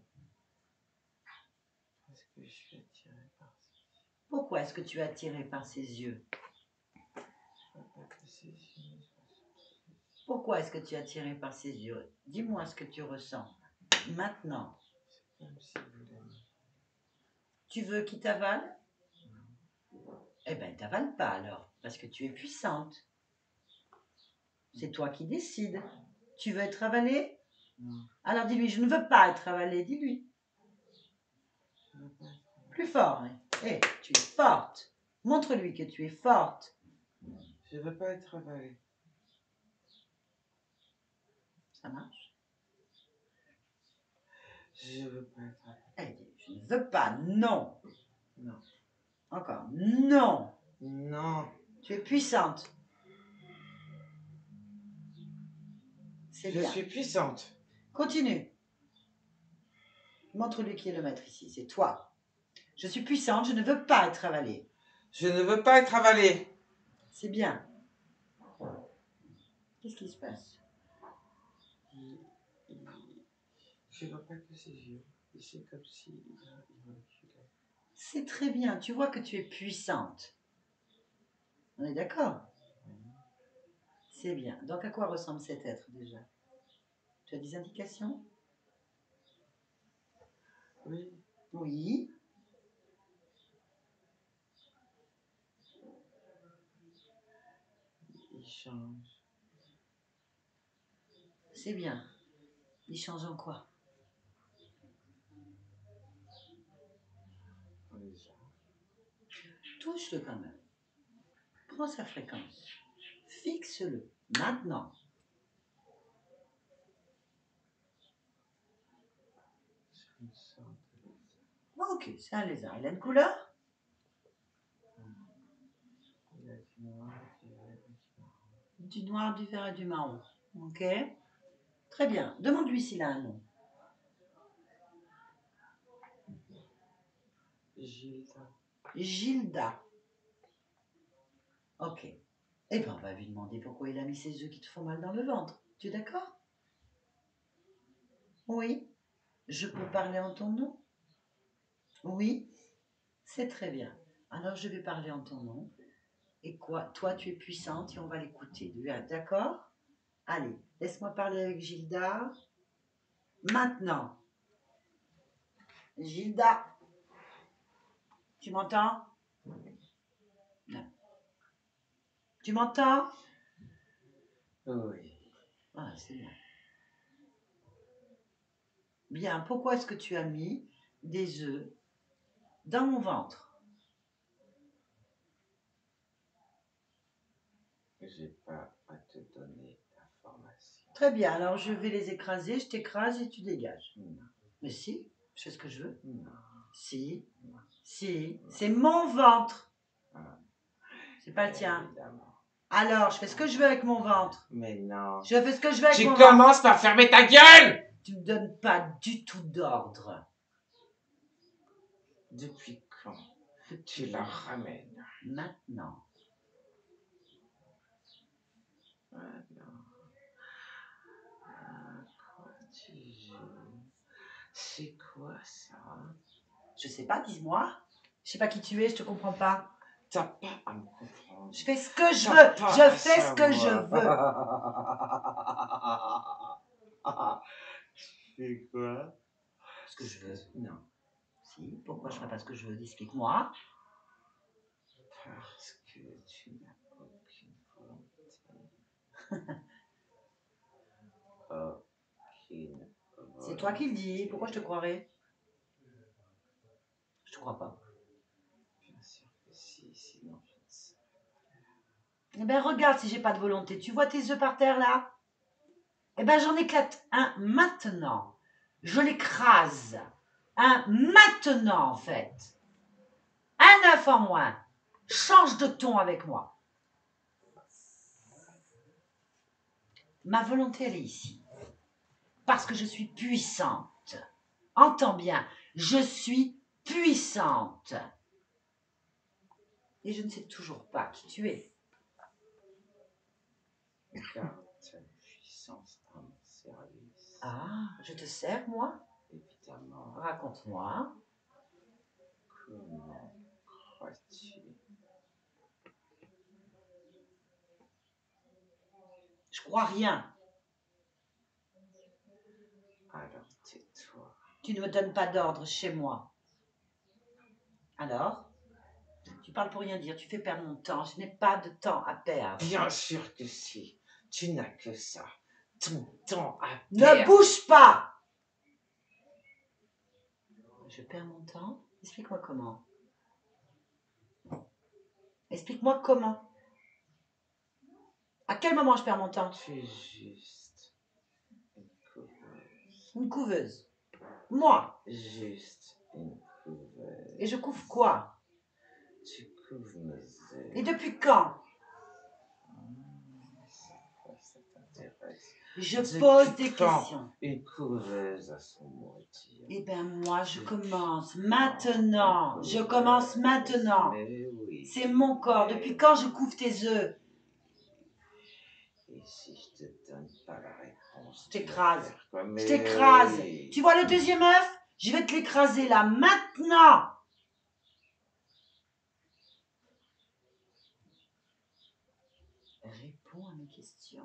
Parce que je suis attiré par ses yeux. Pourquoi est-ce que tu es attiré par ses yeux? Je veux pas que ses yeux me soient sur ses yeux. Pourquoi est-ce que tu es attiré par ses yeux? Dis-moi ce que tu ressens. Maintenant. C'est comme si vous l'aimiez. Tu veux qu'il t'avale? Eh bien, t'avale pas alors, parce que tu es puissante. C'est toi qui décides. Tu veux être avalée? Non. Alors dis-lui, je ne veux pas être avalée, dis-lui. Je veux pas être. Plus fort. Hein. Eh, tu es forte. Montre-lui que tu es forte. Je veux pas être avalée. Ça marche? Je veux pas être avalée. Elle dit, je ne veux pas, non. Non. Encore, non. Non. Tu es puissante. C'est Je bien. suis puissante. Continue. Montre-lui qui est le maître ici, c'est toi. Je suis puissante, je ne veux pas être avalée. Je ne veux pas être avalée. C'est bien. Qu'est-ce qui se passe? Je vois pas que ses yeux. Et c'est comme s'il reculait. C'est très bien, tu vois que tu es puissante. On est d'accord? C'est bien. Donc à quoi ressemble cet être déjà? Tu as des indications? Oui. Oui. Il change. C'est bien. Il change en quoi? Déjà. Touche-le quand même. Prends sa fréquence. Fixe-le. Maintenant. Je me sens de Ok, c'est un lézard. Il a une couleur? Il a du noir, du vert, Du noir, du vert et du marron. Ok. Très bien. Demande-lui s'il a un nom. Gilda. Gilda. Ok. Eh bien, on va lui demander pourquoi il a mis ses œufs qui te font mal dans le ventre. Tu es d'accord? Oui. Je peux parler en ton nom? Oui. C'est très bien. Alors, je vais parler en ton nom. Et quoi? Toi, tu es puissante et on va l'écouter. D'accord? Allez, laisse-moi parler avec Gilda. Maintenant. Gilda. Tu m'entends? Non. Tu m'entends? Oui. Ah, c'est bien. Bien, pourquoi est-ce que tu as mis des œufs dans mon ventre? J'ai pas à te donner d'informations. Très bien, alors je vais les écraser, je t'écrase et tu dégages. Non. Mais si, je fais ce que je veux. Non. Si, c'est mon ventre. Ah. C'est pas le tien. Évidemment. Alors, je fais ce que je veux avec mon ventre. Mais non. Je fais ce que je veux avec Tu mon ventre. commences par fermer ta gueule! Tu me donnes pas du tout d'ordre. Depuis quand tu la ramènes? Maintenant. Maintenant. À quoi tu joues? C'est quoi ça? Je sais pas, dis-moi. Je sais pas qui tu es, je te comprends pas. T'as pas à me comprendre. Je fais ce que je T'as veux. pas Je à fais ce que je savoir. veux. C'est quoi? Ce que je veux. Non. Si, pourquoi je ferais pas ce que je veux? Explique-moi. Parce que tu n'as aucune volonté. Aucune C'est toi qui le dis. volonté. Pourquoi je te croirais? Je te crois pas. Bien sûr que si, sinon je ne sais. Eh ben regarde si j'ai pas de volonté. Tu vois tes œufs par terre là? Eh ben j'en éclate un maintenant. Je l'écrase. Un maintenant en fait. Un œuf en moins. Change de ton avec moi. Ma volonté elle est ici. Parce que je suis puissante. Entends bien, je suis puissante. Et je ne sais toujours pas qui tu es. Garde ta puissance à mon service. Ah, je te sers moi? Évidemment. Raconte-moi. Comment crois-tu? Je crois rien. Alors tais-toi. Tu ne me donnes pas d'ordre chez moi. Alors? Tu parles pour rien dire, tu fais perdre mon temps. Je n'ai pas de temps à perdre. Bien sûr que si. Tu n'as que ça. Ton temps à Ne perdre. bouge pas! Je perds mon temps? Explique-moi comment. Explique-moi comment. À quel moment je perds mon temps? Tu es juste une couveuse. Une couveuse. Moi. Juste une couveuse. Et je couvre quoi? Tu couves mes œufs. Et depuis quand? Ça t'intéresse. Je Depuis pose des quand questions. Une couveuse à son mot à dire. Eh bien, moi, je Depuis commence quand maintenant. une Je couveuse? commence maintenant. Mais oui. C'est mon corps. Depuis quand je couvre tes œufs? Et si je te donne pas la réponse, Je t'écrase. tu vas faire quoi? Je Mais t'écrase. oui. Tu vois le deuxième œuf? Je vais te l'écraser là, maintenant. Réponds à mes questions.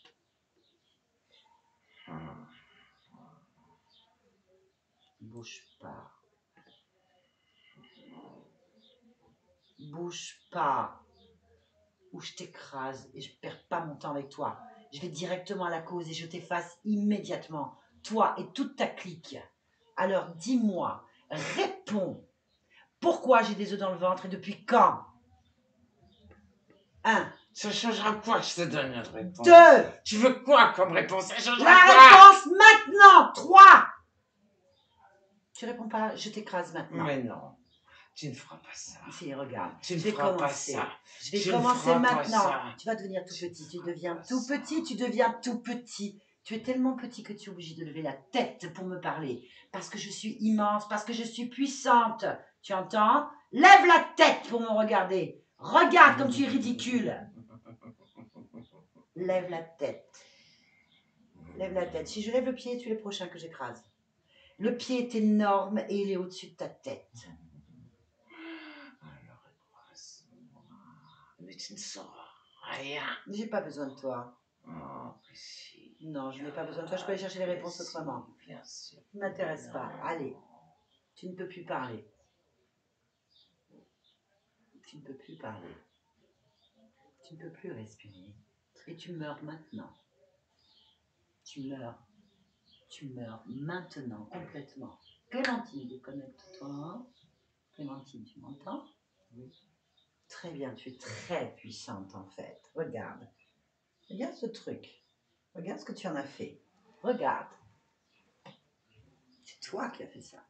Bouge pas. Bouge pas. Ou je t'écrase et je perds pas mon temps avec toi. Je vais directement à la cause et je t'efface immédiatement. Toi et toute ta clique. Alors dis-moi, réponds. Pourquoi j'ai des œufs dans le ventre et depuis quand? 1. Ça changera quoi que je te donne une réponse? 2. Tu veux quoi comme réponse? Ça changera La quoi? réponse maintenant. 3. Tu réponds pas, je t'écrase maintenant. Mais non, tu ne feras pas ça. Si, regarde. Tu ne je vais feras pas commencer. ça. Je vais Tu ne commencer feras pas maintenant. ça. Tu vas devenir tout Tu ne petit. Tu feras deviens pas tout ça. petit. Tu deviens tout petit. Tu es tellement petit que tu es obligé de lever la tête pour me parler. Parce que je suis immense. Parce que je suis puissante. Tu entends? Lève la tête pour me regarder. Regarde comme tu es ridicule. Lève la tête. Lève la tête. Si je lève le pied, tu es le prochain que j'écrase. Le pied est énorme et il est au-dessus de ta tête. Alors, écrase-moi. Mais tu ne sauras rien. J'ai pas besoin de toi. Oh, mais si. Non, je n'ai pas besoin de toi. Je peux aller chercher les réponses Mais si, autrement. bien sûr. Tu ne m'intéresses pas. Non. Allez. Tu ne peux plus parler. Tu ne peux plus parler. Tu ne peux plus respirer. Et tu meurs maintenant. Tu meurs. Tu meurs maintenant, complètement. Clémentine, déconnecte-toi. Clémentine, tu m'entends? Oui. Très bien, tu es très puissante en fait. Regarde. Regarde ce truc. Regarde ce que tu en as fait. Regarde. C'est toi qui as fait ça.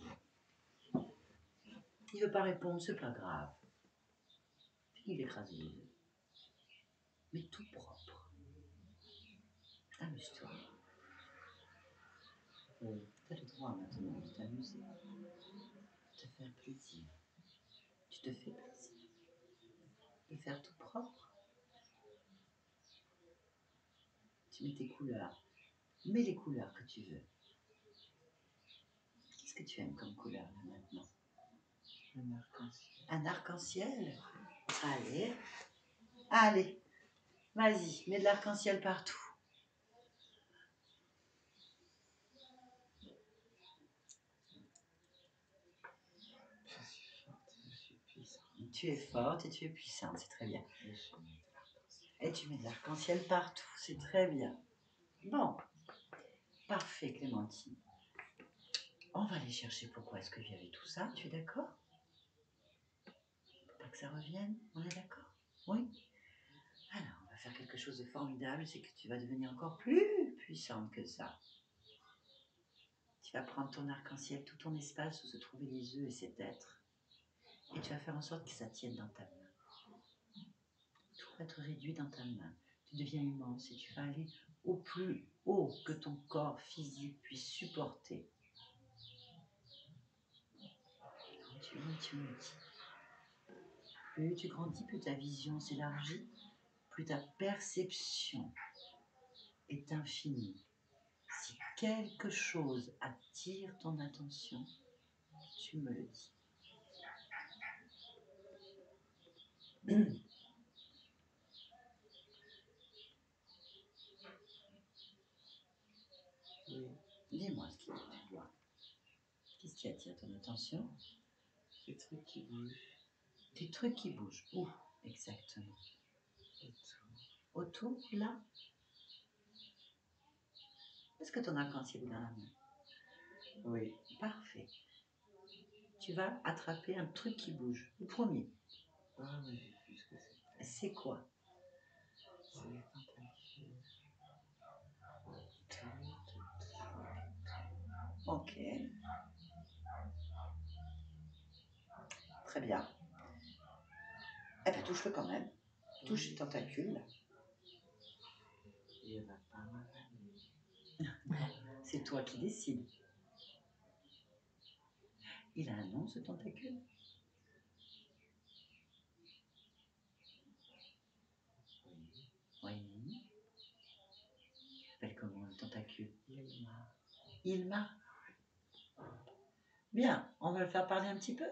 Il ne veut pas répondre, c'est pas grave. Il écrase les œufs. Mais tout propre. Amuse-toi. Tu as le droit maintenant de t'amuser. De te faire plaisir. Tu te fais plaisir. Et faire tout propre. Tu mets tes couleurs. Mets les couleurs que tu veux. Qu'est-ce que tu aimes comme couleur là maintenant? Un arc-en-ciel. Un arc-en-ciel? Allez. Allez. Vas-y, mets de l'arc-en-ciel partout. Je suis forte, je suis puissante. Tu es forte et tu es puissante, c'est très bien. Et je mets de l'arc-en-ciel. Et tu mets de l'arc-en-ciel partout, c'est très bien. Bon, parfait Clémentine. On va aller chercher pourquoi est-ce qu'il y avait tout ça, tu es d'accord? Faut pas que ça revienne, on est d'accord? Oui? Alors, on va faire quelque chose de formidable, c'est que tu vas devenir encore plus puissante que ça. Tu vas prendre ton arc-en-ciel, tout ton espace où se trouvaient les œufs et cet être, et tu vas faire en sorte que ça tienne dans ta main. Tout va être réduit dans ta main. Tu deviens immense et tu vas aller au plus haut que ton corps physique puisse supporter. Tu me dis. Plus tu grandis, plus ta vision s'élargit, plus ta perception est infinie. Si quelque chose attire ton attention, tu me le dis. Oui. Dis-moi ce qui tu vois. Qu'est-ce qui attire ton attention? Des trucs qui bougent. Des trucs qui bougent. Où exactement? Autour. Autour, là? Est-ce que ton arc-en-ciel est dans la main? Oui. Parfait. Tu vas attraper un truc qui bouge. Le premier. Ah, mais j'ai vu ce que c'était. C'est quoi? C'est les tentacules. Ok. Très bien. Eh bien, touche-le quand même. Touche les tentacules. Là. Il y en a pas mal. C'est toi qui décides. Il a un nom, ce tentacule? Oui. Oui. Il s'appelle comment le tentacule? Ilma. Ilma. Bien, on va le faire parler un petit peu.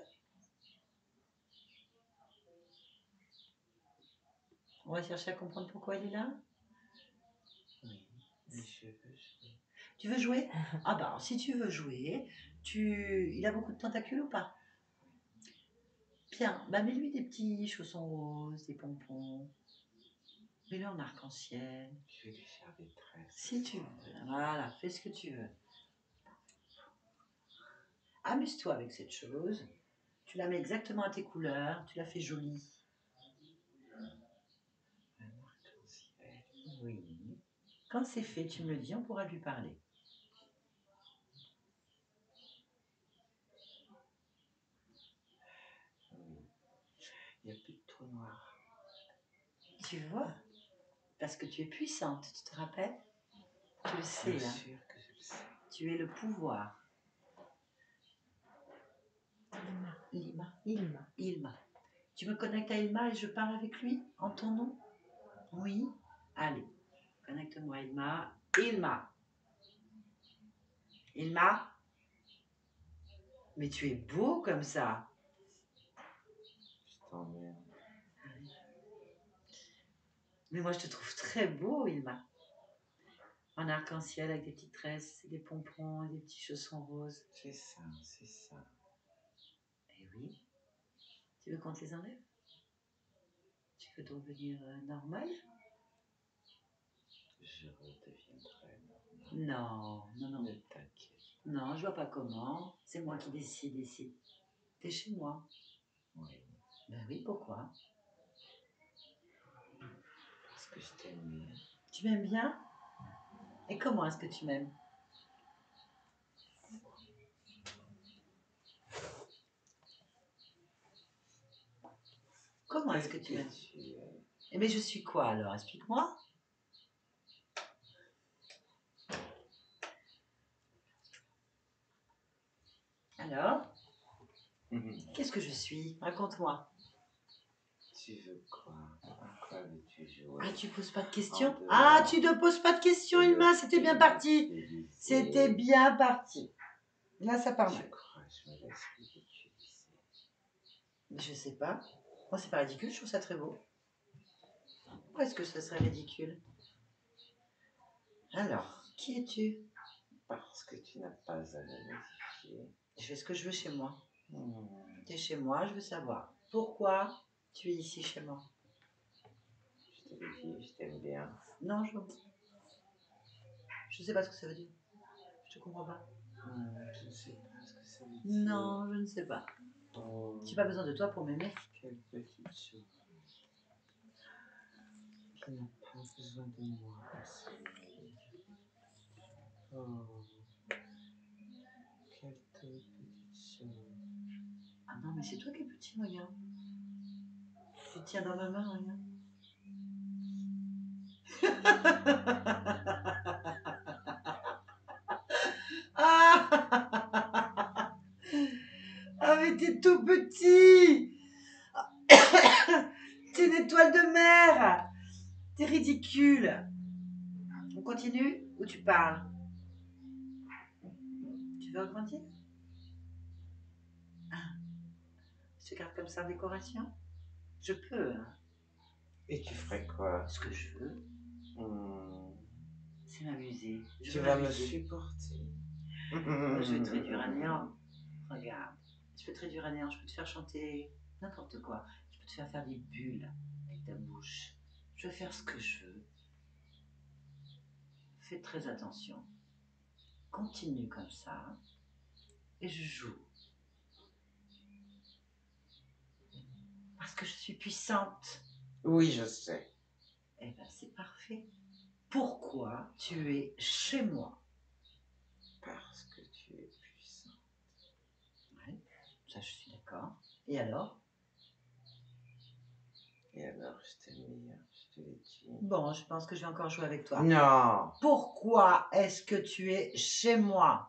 On va chercher à comprendre pourquoi il est là. Oui. Les cheveux, je veux. Tu veux jouer? Ah bah alors, si tu veux jouer, il a beaucoup de tentacules ou pas? Bien, bah mets-lui des petits chaussons roses, des pompons. Mets-le en arc-en-ciel. Je vais lui faire des tresses. Si tu veux. Voilà, fais ce que tu veux. Amuse-toi avec cette chose. Tu la mets exactement à tes couleurs. Tu la fais jolie. Un arc-en-ciel. Oui. Quand c'est fait, tu me le dis, on pourra lui parler. pouvoir. Tu vois? Parce que tu es puissante, tu te rappelles? Tu le sais, Bien hein? sûr que je le sais. Tu es le pouvoir. Ilma. Tu me connectes à Ilma et je parle avec lui en ton nom? Oui. Allez, connecte-moi Ilma. Ilma, mais tu es beau comme ça. Je t'emmerde. Mais moi, je te trouve très beau, Ilma. En arc-en-ciel avec des petites tresses, des pompons et des petits chaussons roses. C'est ça, c'est ça. Eh oui. Tu veux qu'on te les enlève? Tu veux devenir normal? Je redeviendrai normal. Non. Ne t'inquiète. Non, je vois pas comment. C'est moi qui décide ici. T'es chez moi. Oui. Ben oui, pourquoi? Parce que je t'aime bien. Tu m'aimes bien? Et comment est-ce que tu m'aimes? Comment est-ce que tu m'aimes? Eh bien, je suis quoi alors? Explique-moi. Alors, qu'est-ce que je suis? Raconte-moi. Tu veux quoi? À quoi veux-tu jouer? Ah, tu poses pas de questions? En dehors. Ah, tu ne poses pas de questions, Ilma, c'était bien parti. C'était bien parti. Là, ça part mal. Je crois que je me laisse ridiculiser. Je sais pas. Moi, c'est pas ridicule, je trouve ça très beau. Pourquoi est-ce que ça serait ridicule? Alors, qui es-tu? Parce que tu n'as pas à me modifier. Je fais ce que je veux chez moi. Tu es chez moi, je veux savoir. Pourquoi tu es ici chez moi? Je te l'ai dit, je t'aime bien. Non, je sais pas ce que ça veut dire. Je te comprends pas. Je ne sais pas ce que ça veut dire. Non, je ne sais pas. Oh, J'ai pas besoin de toi pour m'aimer. quelle petite chose. Qui n'a pas besoin de moi pour s'aimer. Oh, quelle toute petite chose. Ah non, mais c'est toi qui es petit, regarde. Tu tiens dans ma main, regarde. Ah, ah mais t'es tout petit. T'es une étoile de mer. T'es ridicule. On continue ou tu parles? Tu veux agrandir? Ah, je te garde comme ça en décoration? Je peux, hein. Et tu ferais quoi? Ce que je veux, c'est m'amuser. Tu vas me supporter. Je vais te réduire à néant. Regarde, je peux te réduire à néant. Je peux te faire chanter n'importe quoi. Je peux te faire faire des bulles avec ta bouche. Je vais faire ce que je veux. Fais très attention. Continue comme ça. Et je joue. Parce que je suis puissante. Oui, je sais. Eh bien, c'est parfait. Pourquoi tu es chez moi? Parce que tu es puissant. Oui, ça je suis d'accord. Et alors? Et alors, je t'aime bien, je te l'ai dit. Bon, je pense que je vais encore jouer avec toi. Non. Pourquoi est-ce que tu es chez moi?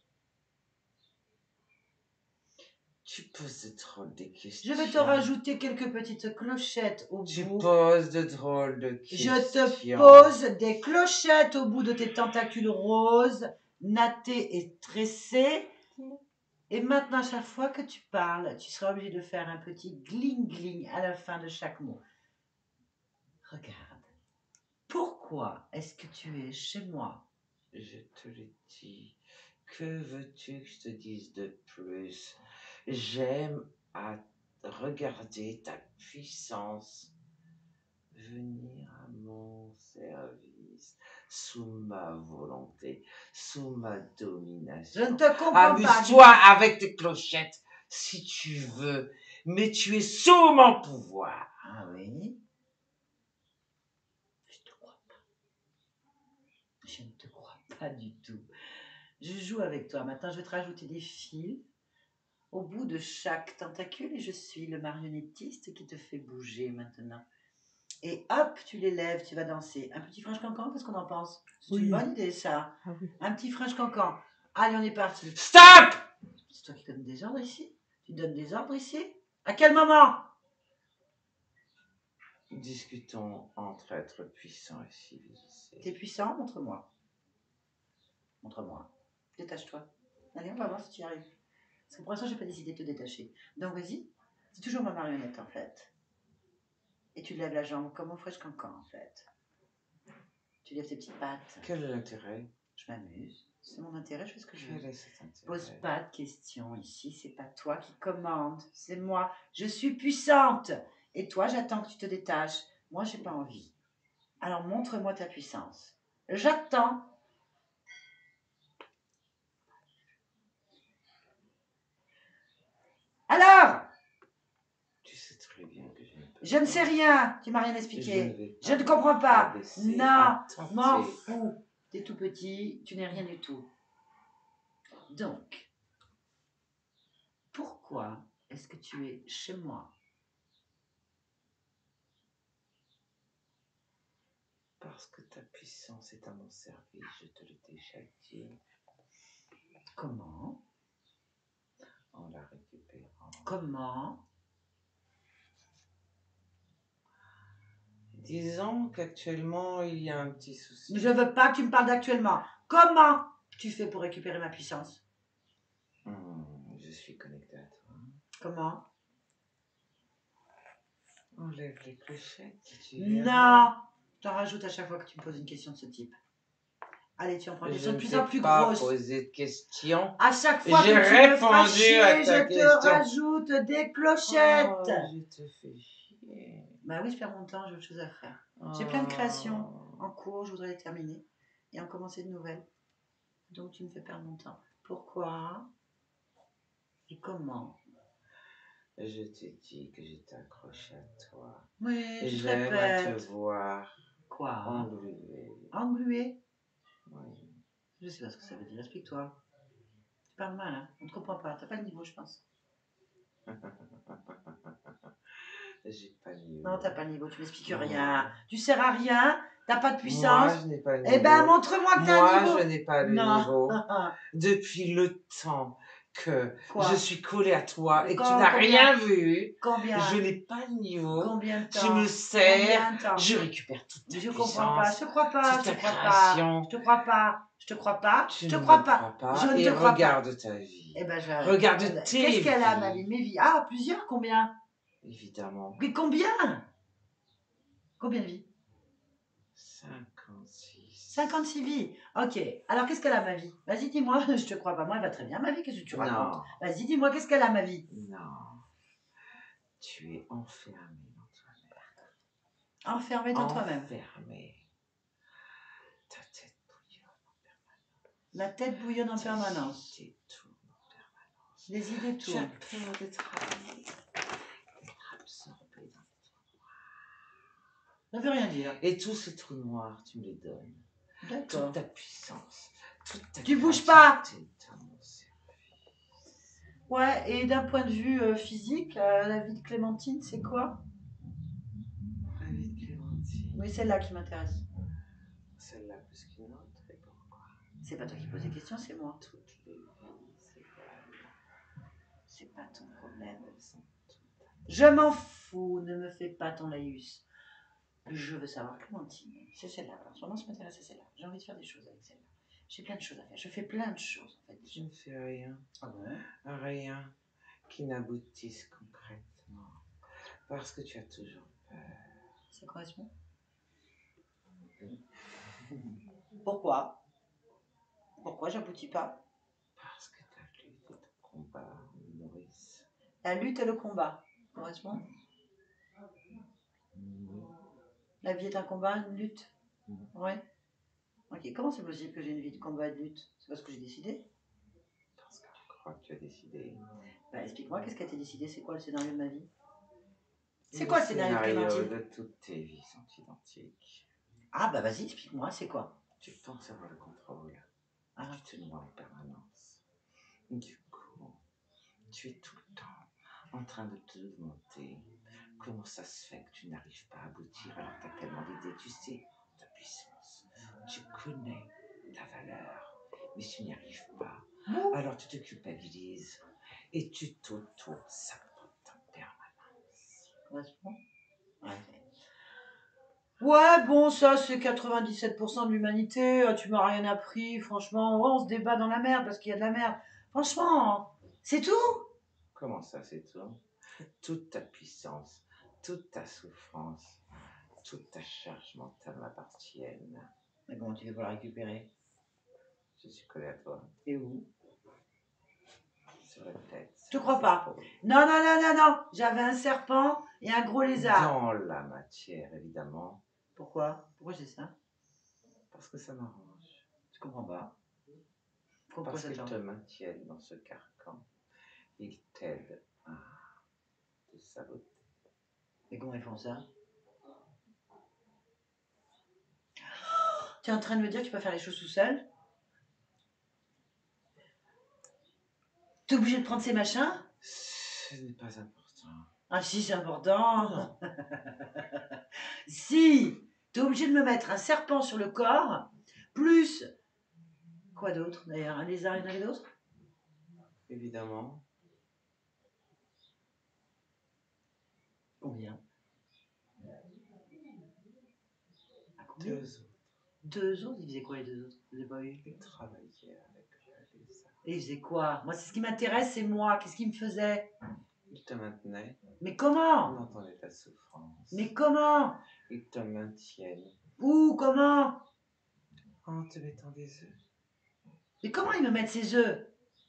Tu poses de drôles de questions. Je vais te rajouter quelques petites clochettes au Tu bout. poses de drôles de questions. Je te pose des clochettes au bout de tes tentacules roses, nattés et tressés. Et maintenant, à chaque fois que tu parles, tu seras obligé de faire un petit gling-gling à la fin de chaque mot. Regarde. Pourquoi est-ce que tu es chez moi? Je te l'ai dit. Que veux-tu que je te dise de plus? J'aime à regarder ta puissance venir à mon service, sous ma volonté, sous ma domination. Je ne te comprends pas. Amuse-toi avec tes clochettes si tu veux, mais tu es sous mon pouvoir. Ah oui? Je ne te crois pas. Je ne te crois pas du tout. Je joue avec toi. Maintenant, je vais te rajouter des fils au bout de chaque tentacule et je suis le marionnettiste qui te fait bouger maintenant. Et hop, tu les lèves, tu vas danser. Un petit French cancan, qu'est-ce qu'on en pense? C'est une bonne idée, ça. Ah oui. Un petit French cancan. Allez, on est parti. Stop! C'est toi qui donnes des ordres ici? Tu donnes des ordres ici? À quel moment? Discutons entre êtres puissants et civilisés. T'es puissant? Montre-moi. Montre-moi. Détache-toi. Allez, on va voir si tu y arrives. Parce que pour l'instant, j'ai pas décidé de te détacher. Donc, vas-y. C'est toujours ma marionnette, en fait. Et tu lèves la jambe comme au French cancan, en fait. Tu lèves tes petites pattes. Quel est l'intérêt? Je m'amuse. C'est mon intérêt, je fais ce que je veux. Quel est cet intérêt? Pose pas de questions ici, c'est pas toi qui commande, c'est moi. Je suis puissante. Et toi, j'attends que tu te détaches. Moi, j'ai pas envie. Alors, montre-moi ta puissance. J'attends. Alors, Tu sais très bien que je ne peux je ne pas. sais rien. Tu m'as rien Je expliqué. ne vais pas Je ne comprends pas. abaisser Non, à m'en tenter. fous. T'es tout petit, tu n'es rien du tout. Donc, pourquoi est-ce que tu es chez moi? Parce que ta puissance est à mon service, je te l'ai déjà dit, Comment? en la récupérant. Comment? Disons qu'actuellement, il y a un petit souci. Je veux pas que tu me parles d'actuellement. Comment tu fais pour récupérer ma puissance? Je suis connecté à toi. Comment? Enlève les clochettes. Tu Non. T'en rajoutes à chaque fois que tu me poses une question de ce type. Allez, tu en prends une Je question de ne plus en t'ai plus pas grosse. posé de questions. À chaque fois que J'ai tu me feras répondu chier, à ta je te question. rajoute des clochettes. Oh, je te fais chier. Bah oui, je perds mon temps, j'ai autre chose à faire. J'ai plein de créations Oh. en cours, je voudrais les terminer et en commencer de nouvelles. Donc tu me fais perdre mon temps. Pourquoi? Et comment? Je t'ai dit que j'étais accroché à toi. Oui, tu te J'aime à te répètes. voir Quoi? englué. Englué? Oui. Je sais pas ce que ça veut dire, explique-toi. Tu parles mal, hein? On te comprend pas, t'as pas le niveau, je pense. J'ai pas le niveau. Non, t'as pas le niveau, tu m'expliques Non. rien. Tu sers à rien, t'as pas de Moi, puissance. je n'ai pas le niveau. Eh ben, montre-moi que t'as un niveau. Moi, je n'ai pas le Non. niveau. Depuis le temps que Quoi? je suis collée à toi et que tu Quand- n'as combien? rien vu, Combien? je n'ai pas le niveau. Combien de temps? Tu me sers, Combien de temps? je récupère toute ta Je puissance. comprends pas, je te crois pas, toute je te ta crois pas, création. je te crois pas, je te crois pas, Tu je te ne crois me pas, crois pas je ne et te crois regarde ta vie. Eh ben, je... Regarde Eh ben, tes qu'est-ce qu'elle a, ma vies. vie? Mes vies? Ah, plusieurs, combien? Évidemment. Mais combien? Combien de vies? 56. 56 vies. Ok, alors qu'est-ce qu'elle a, ma vie? Vas-y, dis-moi, je te crois pas, moi elle va très bien, ma vie, qu'est-ce que tu racontes? Non, Vas-y, dis-moi, qu'est-ce qu'elle a, ma vie? non. Tu es enfermé dans toi-même. Enfermée dans toi-même. Enfermé. Ta tête bouillonne en permanence. La tête bouillonne en permanence. Tes idées tournent en permanence. Les idées Tu as tournent. peur d'être absorbé dans les trous noirs. Ça veut rien dire. Et tous ces trous noirs, tu me les donnes. D'accord. Toute ta puissance, toute ta Tu bouges pas. créativité est à mon service. Ouais, et d'un point de vue physique, la vie de Clémentine, c'est quoi? La vie de Clémentine. Oui, celle-là qui m'intéresse. Celle-là plus qu'une autre, et pourquoi? C'est pas toi qui poses des questions, c'est moi. Toutes les vies, c'est égales. C'est pas ton problème. Elles sont toutes. Je m'en fous, ne me fais pas ton laïus. Je veux savoir Clémentine. C'est celle-là. En ce moment, ça m'intéresse, c'est celle-là. J'ai envie de faire des choses avec celle-là. J'ai plein de choses à faire. Je fais plein de choses, en fait. Je ne fais rien. Ah bon? Rien qui n'aboutisse concrètement. Parce que tu as toujours peur. Ça correspond? Pourquoi? Pourquoi j'aboutis pas? Parce que ta lutte et ton combat me nourrissent. La lutte et le combat. Correspond? La vie est un combat, une lutte? Ouais. Ok, comment c'est possible que j'ai une vie de combat et de lutte? C'est parce que j'ai décidé? Parce que tu crois que tu as décidé. Bah, explique-moi, qu'est-ce qui a été décidé? C'est quoi le scénario de ma vie? C'est quoi le scénario de Les Clémentine? de toutes tes vies sont identiques. Ah bah vas-y, explique-moi, c'est quoi? Tu penses avoir le contrôle. Ah. Tu te noies en permanence. Du coup, Tu es tout le temps en train de te demander comment ça se fait que tu n'arrives pas à aboutir alors que tu as tellement d'idées. Tu sais ta puissance, tu connais ta valeur, mais tu n'y arrives pas. Alors tu te culpabilises et tu t'auto-sabotes en permanence. Correspond. Ouais. Ouais, bon, ça, c'est 97% de l'humanité. Tu m'as rien appris, franchement. Ouais, on se débat dans la merde parce qu'il y a de la merde. Franchement, c'est tout. Comment ça, c'est tout? Toute ta puissance, toute ta souffrance, toute ta charge mentale m'appartiennent. Mais comment tu fais pour la récupérer? Je suis collé à toi, Et où? sur la tête. Je te crois pas. Non, non, non, non, non. J'avais un serpent et un gros lézard. Dans la matière, évidemment, Pourquoi? Pourquoi c'est ça? parce que ça m'arrange. Je comprends pas. Pourquoi Parce ça qu'ils te te maintiennent dans ce carcan. Ils t'aident à te saboter. Et comment ils font ça? Tu es en train de me dire que tu peux faire les choses tout seul? Tu es obligé de prendre ces machins? Ce n'est pas important. Ah si, c'est important. Non. Si, tu es obligé de me mettre un serpent sur le corps, plus... Quoi d'autre d'ailleurs? Un lézard, il y en avait d'autres? Évidemment, Combien? À combien? 2 autres. Deux autres? Ils faisaient quoi les deux autres? Je les ai pas vus. Ils travaillaient avec les arts. Et ils faisaient quoi? Moi, c'est ce qui m'intéresse, c'est moi. Qu'est-ce qu'ils me faisaient? Ils te maintenaient Mais comment? dans ton état de souffrance. Mais comment? Ils te maintiennent Où? Comment? en te mettant des œufs. Mais comment ils me mettent ces œufs?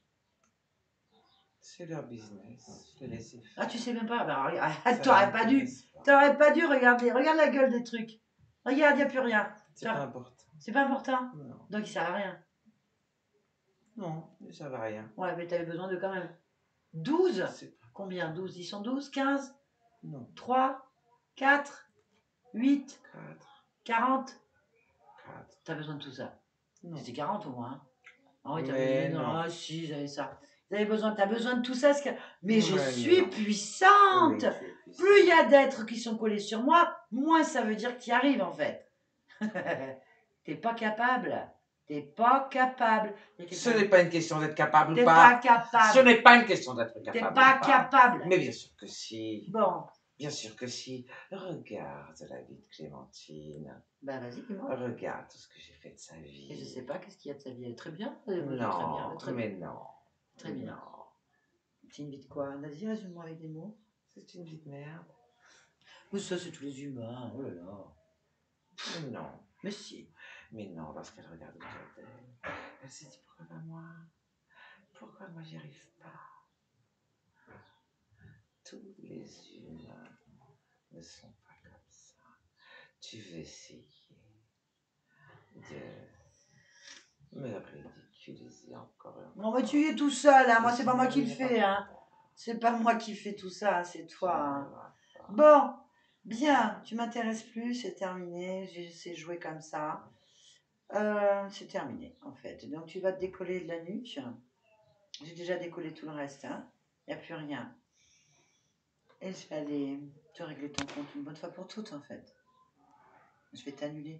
C'est leur business. Je les laisse faire. Ah, tu sais même pas? Bah, regarde, Ça t'aurais pas dû. m'intéresse pas. T'aurais pas dû regarder. Regarde la gueule des trucs. Regarde, y a plus rien. C'est pas important. C'est pas important? Non. Donc, ils servent à rien. Non, ça va rien. Ouais, mais t'avais besoin de quand même. 12? C'est pas... Combien? 12? Ils sont 12? 15? Non. 3? 4? 8? 4. 40? 4. T'as besoin de tout ça? Non. C'était 40 au moins. Hein. Ah oui, Mais besoin. non. Ah si, j'avais ça. T'as besoin de tout ça. Mais je Mais suis non. puissante. Oui, tu es puissant. Plus il y a d'êtres qui sont collés sur moi, moins ça veut dire que tu y arrives en fait. T'es pas capable. T'es pas capable. Ce n'est pas une question d'être capable ou T'es pas. pas capable. Ce n'est pas une question d'être capable T'es ou pas capable. Mais bien sûr que si. Bon, Bien sûr que si. Regarde la vie de Clémentine. bah vas-y, dis-moi. Regarde tout ce que j'ai fait de sa vie. Et je sais pas qu'est-ce qu'il y a de sa vie. Elle est très bien. Elle est très bien. Non, Très bien. mais non. Très bien. Non. C'est une vie de quoi? Vas-y, résume-moi avec des mots. C'est une vie de merde. Mais ça, c'est tous les humains. Oh là là. Mais non. Mais si. Mais non, lorsqu'elle regarde autour d'elle, elle se dit pourquoi pas moi? Pourquoi moi j'y arrive pas? Tous les humains ne sont pas comme ça. Tu veux essayer de me ridiculiser encore une Non, mais fois. tu y es tout seul, hein. Moi, c'est pas moi qui le fais, hein. C'est pas moi qui fais tout ça, c'est toi. Hein. Bon, bien, tu m'intéresses plus, c'est terminé. J'ai sais jouer comme ça. C'est terminé, en fait. Donc, tu vas te décoller de la nuque. J'ai déjà décollé tout le reste, hein. Il n'y a plus rien. Et je vais aller te régler ton compte une bonne fois pour toutes, en fait. Je vais t'annuler.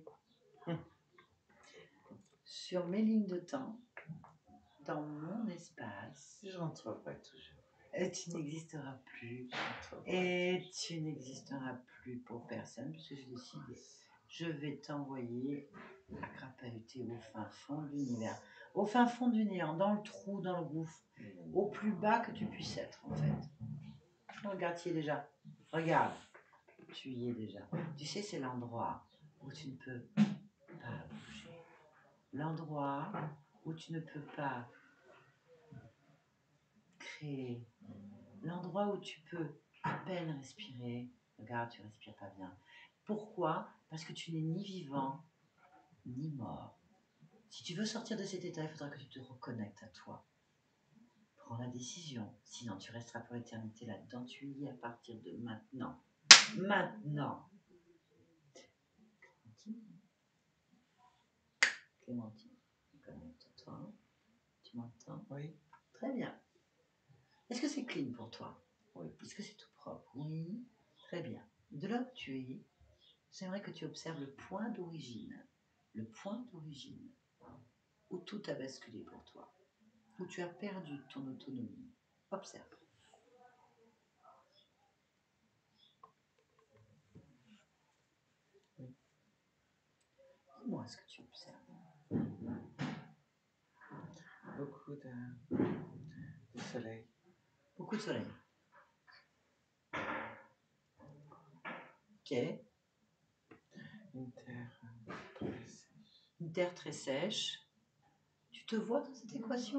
Sur mes lignes de temps, dans mon espace. Je rentrerai toujours. Et tu n'existeras plus. Je rentrerai. Et tu n'existeras plus pour personne, puisque j'ai décidé. Je vais t'envoyer à crapahuter au fin fond de l'univers. Au fin fond du néant, dans le trou, dans le gouffre. Au plus bas que tu puisses être, en fait. Regarde, tu y es déjà. Regarde. Tu y es déjà. Tu sais, c'est l'endroit où tu ne peux pas bouger. L'endroit où tu ne peux pas créer. L'endroit où tu peux à peine respirer. Regarde, tu respires pas bien. Pourquoi? Parce que tu n'es ni vivant, ni mort. Si tu veux sortir de cet état, il faudra que tu te reconnectes à toi. Prends la décision, sinon tu resteras pour l'éternité là-dedans. Tu y es à partir de maintenant. Maintenant. Clémentine, connecte-toi. Tu m'entends? Oui. Très bien. Est-ce que c'est clean pour toi? Oui. Est-ce que c'est tout propre? Oui. Très bien. De là où tu es, j'aimerais que tu observes le point d'origine. Le point d'origine où tout a basculé pour toi. Où tu as perdu ton autonomie. Observe. Dis-moi ce que tu observes. Beaucoup de soleil. Beaucoup de soleil. Ok. Une terre très sèche. Une terre très sèche. Tu te vois dans cette équation?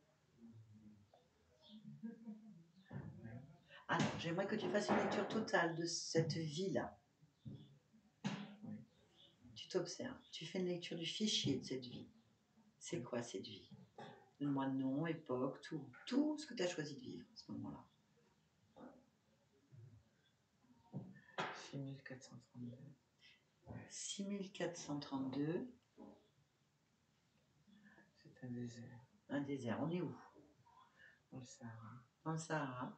Alors, j'aimerais que tu fasses une lecture totale de cette vie-là. Oui. Tu t'observes. Tu fais une lecture du fichier de cette vie. C'est quoi cette vie? Donne-moi nom, époque, tout. Tout ce que tu as choisi de vivre à ce moment-là. 6432. 6432. C'est un désert. Un désert. On est où? Dans le Sahara. Dans le Sahara.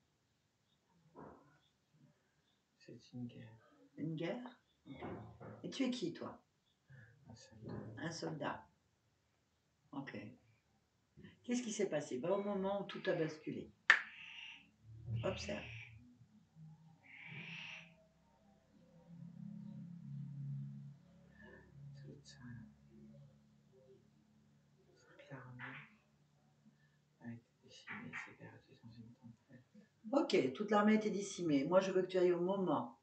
C'est une guerre. Une guerre? Okay. Et tu es qui, toi? Un soldat. Un soldat. Ok. Qu'est-ce qui s'est passé? Au moment où tout a basculé. Observe. Toute l'armée a été décimée, s'est perdue dans une tempête. Ok, toute l'armée a été décimée. Moi, je veux que tu ailles au moment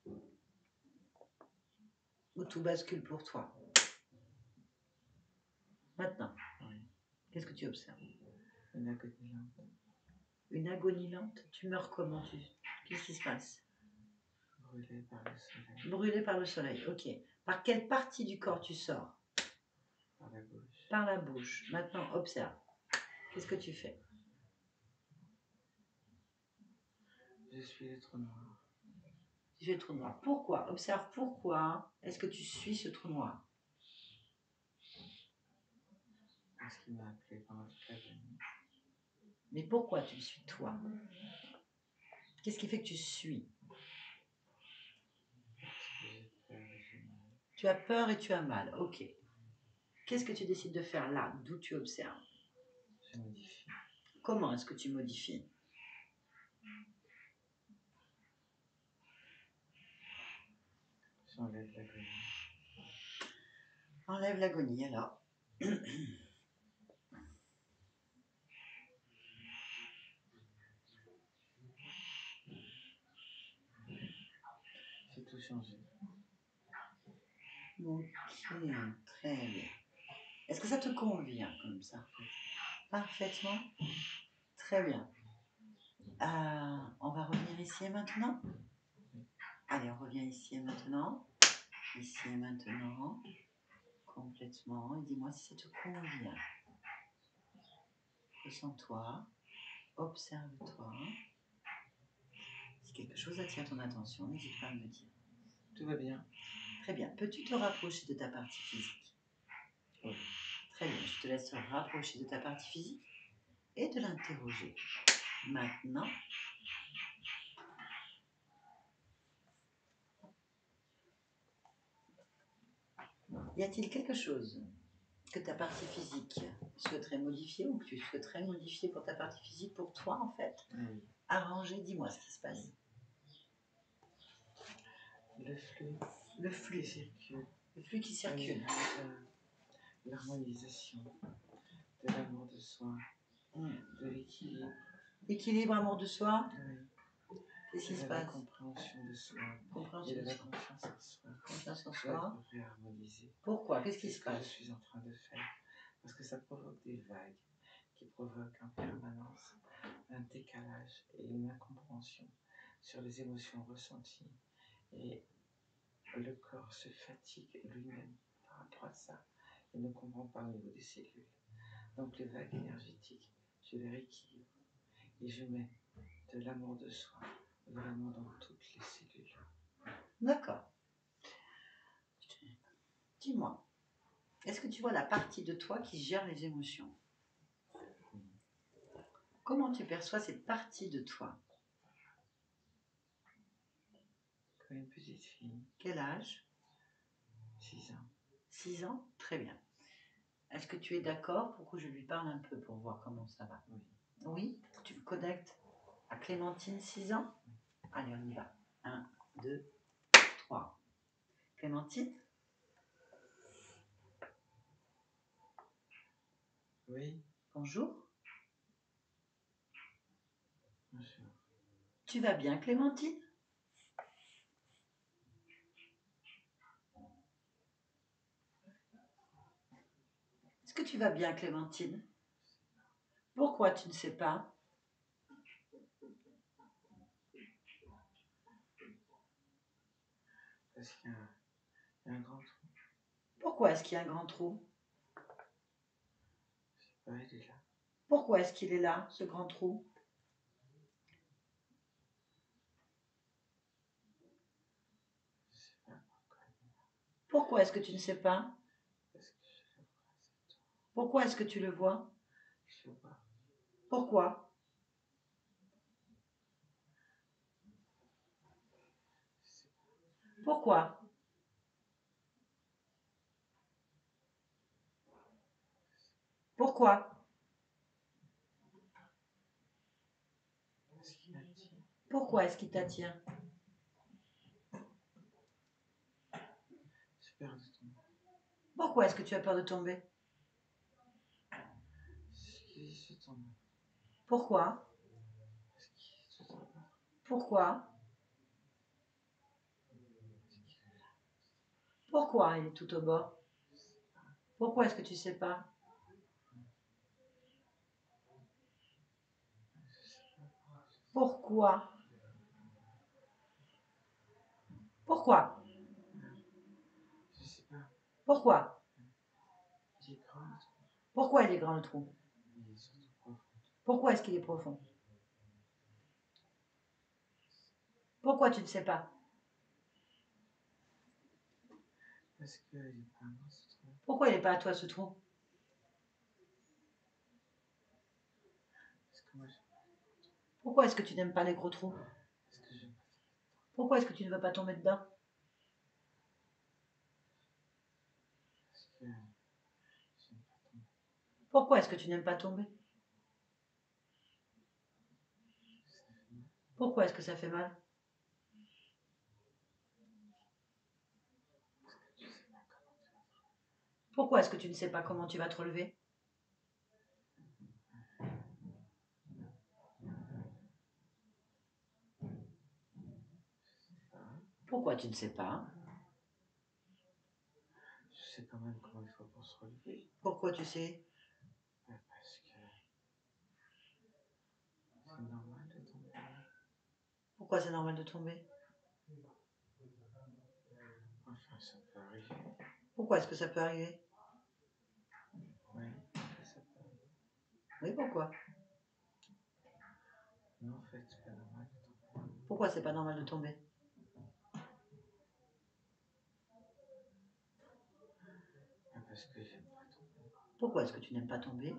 où tout bascule pour toi. Maintenant. Oui. Qu'est-ce que tu observes? Une agonie lente. Une agonie lente? Tu meurs comment? Qu'est-ce qui se passe? Brûlée par le soleil. Brûlé par le soleil, ok. Par quelle partie du corps tu sors? Par la bouche. Par la bouche. Maintenant, observe. Qu'est-ce que tu fais? Je suis le trou noir. Tu fais le trou noir. Pourquoi? Observe pourquoi est-ce que tu suis ce trou noir? Parce qu'il m'a appelé pendant toute la nuit. Mais pourquoi tu le suis toi? Qu'est-ce qui fait que tu suis? Parce que j'ai peur et j'ai mal. Tu as peur et tu as mal, ok. Qu'est-ce que tu décides de faire là, d'où tu observes? Je modifie. Comment est-ce que tu modifies? J'enlève l'agonie. Enlève l'agonie alors. J'ai tout changé. Ok, très bien. Est-ce que ça te convient comme ça? Parfaitement. Très bien. On va revenir ici et maintenant. Allez, on revient ici et maintenant. Ici et maintenant. Complètement. Et dis-moi si ça te convient. Ressens-toi. Observe-toi. Si quelque chose attire ton attention, n'hésite pas à me le dire. Tout va bien. Très bien. Peux-tu te rapprocher de ta partie physique? Oui. Très bien. Je te laisse te rapprocher de ta partie physique et de l'interroger. Maintenant, y a-t-il quelque chose que ta partie physique souhaiterait modifier ou que tu souhaiterais modifier pour ta partie physique, pour toi en fait? Oui. Arranger, dis-moi ce qui se passe. Le flux. Le flux. Qui circule. Le flux qui circule. L'harmonisation. De l'amour de soi. De l'équilibre. L'équilibre, amour de soi. Oui. Qu'est-ce qui se De la passe? compréhension de soi. Compréhension Et de de la soi. confiance en soi. Confiance en Doit soi. être réharmonisé. Pourquoi? Qu'est-ce qui C'est se ce que je passe? suis en train de faire. Parce que ça provoque des vagues qui provoquent en permanence un décalage et une incompréhension sur les émotions ressenties. Et le corps se fatigue lui-même par rapport à ça et ne comprend pas au niveau des cellules. Donc les vagues énergétiques, je les rééquilibre et je mets de l'amour de soi vraiment dans toutes les cellules. D'accord. Dis-moi, est-ce que tu vois la partie de toi qui gère les émotions? Comment tu perçois cette partie de toi? Comme une petite fille. Quel âge? 6 ans. 6 ans? Très bien. Est-ce que tu es d'accord pour que je lui parle un peu pour voir comment ça va? Oui. Oui? Tu me connectes à Clémentine, 6 ans? Allez, on y va. 1, 2, 3. Clémentine? Oui. Bonjour. Bonjour. Tu vas bien, Clémentine? Est-ce que tu vas bien, Clémentine? Pourquoi tu ne sais pas? Parce qu'il y a un grand trou. Pourquoi est-ce qu'il y a un grand trou? Je sais pas, il est là. Pourquoi est-ce qu'il est là, ce grand trou? Je sais pas pourquoi. Pourquoi est-ce que tu ne sais pas? Parce que je le vois, c'est tout. Pourquoi est-ce que tu le vois? Je le vois. Pourquoi? Je sais pas. Pourquoi? Pourquoi? Parce qu'il attire. Pourquoi est-ce qu'il t'attire? J'ai peur de tomber. Pourquoi est-ce que tu as peur de tomber? Je tombe. Pourquoi? Parce qu'il est tout en bas. Pourquoi? Parce qu'il est là. Pourquoi il est tout au bord? Je sais pas. Pourquoi est-ce que tu sais pas? Je sais pas. Pourquoi? Pourquoi? Je sais pas. Pourquoi? Il est grand le trou. Pourquoi il est grand le trou? Il est surtout profond. Pourquoi est-ce qu'il est profond? Pourquoi tu ne sais pas? Parce qu'il est pas à moi ce trou. Pourquoi il n'est pas à toi ce trou? Parce que moi je. Pourquoi est-ce que tu n'aimes pas les gros trous? Parce que je veux pas. Pourquoi est-ce que tu ne veux pas tomber dedans? Parce que j'aime pas tomber. Pourquoi est-ce que tu n'aimes pas tomber? Ça fait mal. Pourquoi est-ce que ça fait mal? Parce que tu sais pas comment tu vas faire. Pourquoi est-ce que tu ne sais pas comment tu vas te relever? Pourquoi tu ne sais pas? Je sais quand même comment il faut pour se relever. Pourquoi tu sais? Parce que c'est normal de tomber. Pourquoi c'est normal de tomber? Enfin, ça peut arriver. Pourquoi est-ce que ça peut arriver? Oui, ça peut arriver. Oui, pourquoi? Non, en fait, c'est pas normal de tomber. Pourquoi c'est pas normal de tomber? Parce que j'aime pas tomber. Pourquoi est-ce que tu n'aimes pas tomber?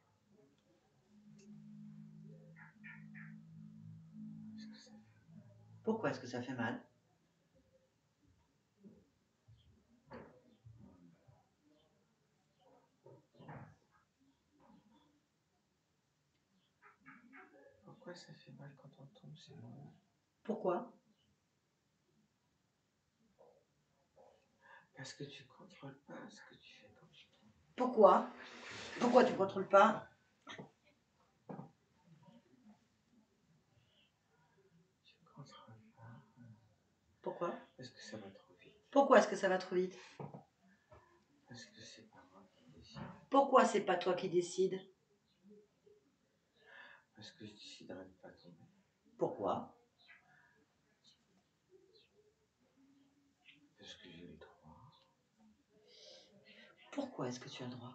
Parce que ça fait mal. Pourquoi est-ce que ça fait mal? Pourquoi ça fait mal quand on tombe, c'est normal. Pourquoi? Parce que tu contrôles pas ce que tu fais quand tu tombes. Pourquoi? Pourquoi tu ne contrôles pas? Tu contrôles pas. Pourquoi? Parce que ça va trop vite. Pourquoi est-ce que ça va trop vite? Parce que c'est pas moi qui décide. Pourquoi c'est pas toi qui décides? Parce que je déciderai de pas tomber. Pourquoi? Parce que j'ai le droit. Pourquoi est-ce que tu as le droit?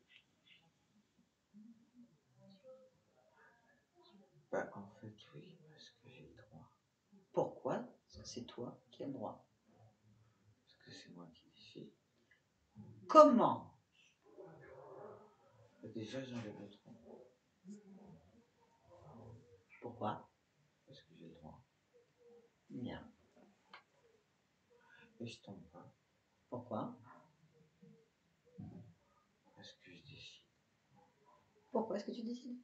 Bah, en fait, oui, parce que j'ai le droit. Pourquoi est-ce que c'est toi qui as le droit? Parce que c'est moi qui décide. Comment? Bah, déjà, j'enlève le trou. Pourquoi? Parce que j'ai le droit. Bien. Et je tombe pas. Pourquoi? Parce que je décide. Pourquoi est-ce que tu décides?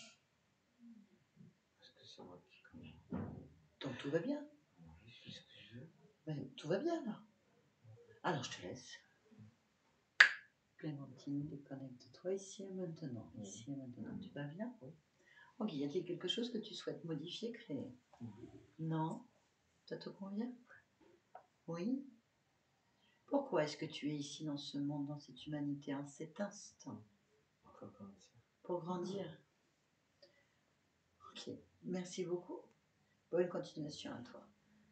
Parce que c'est moi qui connais. Donc tout va bien. Oui, je fais ce que je veux. Mais tout va bien là. Alors je te laisse. Clémentine, déconnecte-toi ici et maintenant. Ici et maintenant. Tu vas bien? Oui. Ok, y a-t-il quelque chose que tu souhaites modifier, créer? Non? Ça te convient? Oui? Pourquoi est-ce que tu es ici dans ce monde, dans cette humanité, en cet instant? Pour grandir. Pour grandir. Ok, merci beaucoup. Bonne continuation à toi.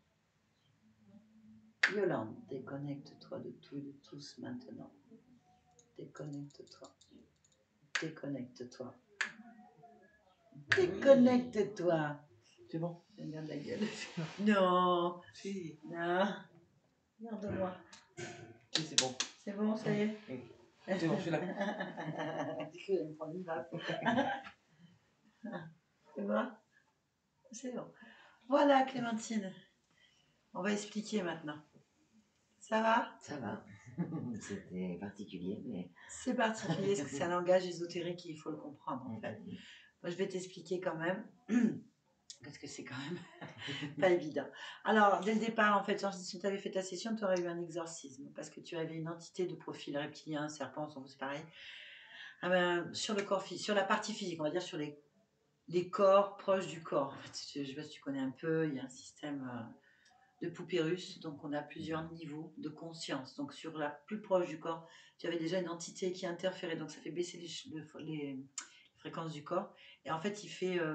Yolande, déconnecte-toi de tout et de tous maintenant. Déconnecte-toi. Déconnecte-toi. Déconnecte-toi. C'est bon. Regarde la gueule. Non. Si. Non. Regarde-moi. Si, c'est bon. C'est bon, ça y est? C'est bon, je suis là. Je vais me prendre une baffe. C'est bon? C'est bon. Voilà, Clémentine. On va expliquer maintenant. Ça va? Ça va. C'était particulier, mais... C'est particulier, parce que c'est un langage ésotérique et il faut le comprendre, en fait. Moi, je vais t'expliquer quand même, parce que c'est quand même pas évident. Alors, dès le départ, en fait, si tu avais fait ta session, tu aurais eu un exorcisme, parce que tu avais une entité de profil reptilien, serpent, c'est pareil, sur le corps physique, sur la partie physique, on va dire sur les corps proches du corps. En fait, je ne sais pas si tu connais un peu, il y a un système de poupée russe, donc on a plusieurs niveaux de conscience. Donc sur la plus proche du corps, tu avais déjà une entité qui interférait, donc ça fait baisser les fréquences du corps, et en fait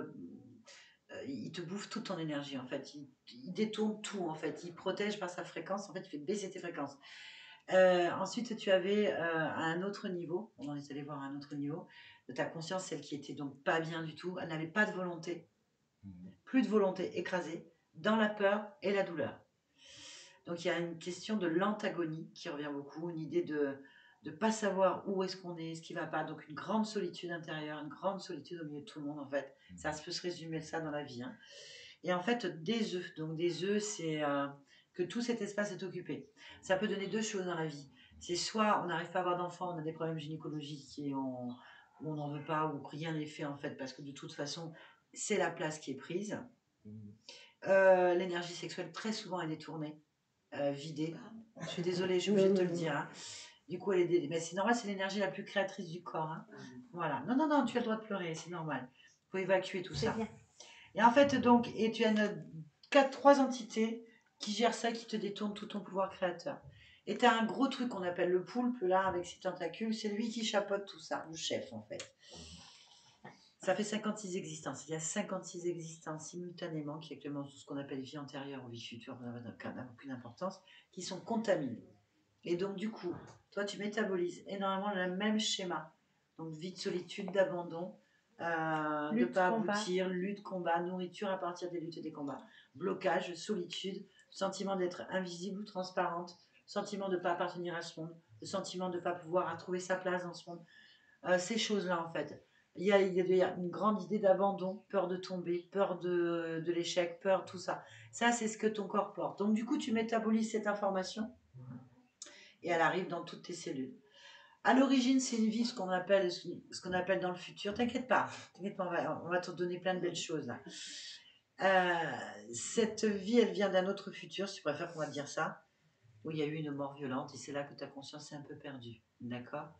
il te bouffe toute ton énergie, en fait, il détourne tout, en fait, il protège par sa fréquence, en fait il fait baisser tes fréquences. Ensuite, tu avais à un autre niveau, on en est allé voir à un autre niveau, de ta conscience, celle qui était donc pas bien du tout, elle n'avait pas de volonté, plus de volonté, écrasée, dans la peur et la douleur. Donc il y a une question de l'antagonie qui revient beaucoup, une idée de ne pas savoir où est-ce qu'on est, ce qui ne va pas, donc une grande solitude intérieure, une grande solitude au milieu de tout le monde en fait. Ça peut se résumer ça dans la vie. Hein. Et en fait, des œufs, donc des œufs, c'est que tout cet espace est occupé. Ça peut donner deux choses dans la vie. C'est soit on n'arrive pas à avoir d'enfants, on a des problèmes gynécologiques et où on n'en veut pas, ou rien n'est fait en fait, parce que de toute façon, c'est la place qui est prise. L'énergie sexuelle très souvent est détournée, vidée. Je suis désolée, je suis obligée de te le dire. Hein. Du coup, elle est mais c'est normal, c'est l'énergie la plus créatrice du corps. Hein. Voilà. Non, tu as le droit de pleurer, c'est normal. Il faut évacuer tout ça. Bien. Et en fait, donc, et tu as trois entités qui gèrent ça, qui te détournent tout ton pouvoir créateur. Et tu as un gros truc qu'on appelle le poulpe, là, avec ses tentacules. C'est lui qui chapeaute tout ça, le chef, en fait. Ça fait 56 existences. Il y a 56 existences simultanément qui actuellement sont ce qu'on appelle vie antérieure ou vie future, n'a aucune importance, qui sont contaminées. Et donc, du coup, toi, tu métabolises énormément le même schéma. Donc, vie de solitude, d'abandon, de ne pas aboutir, lutte, combat, nourriture à partir des luttes et des combats. Blocage, solitude, sentiment d'être invisible ou transparente, sentiment de ne pas appartenir à ce monde, le sentiment de ne pas pouvoir trouver sa place dans ce monde. Ces choses-là, en fait. Il y a une grande idée d'abandon, peur de tomber, peur de l'échec, peur, tout ça. Ça, c'est ce que ton corps porte. Donc, du coup, tu métabolises cette information et elle arrive dans toutes tes cellules. À l'origine, c'est une vie, ce qu'on appelle dans le futur. T'inquiète pas, on va te donner plein de belles choses là. Cette vie, elle vient d'un autre futur, si tu préfères qu'on va te dire ça, où il y a eu une mort violente et c'est là que ta conscience est un peu perdue. D'accord.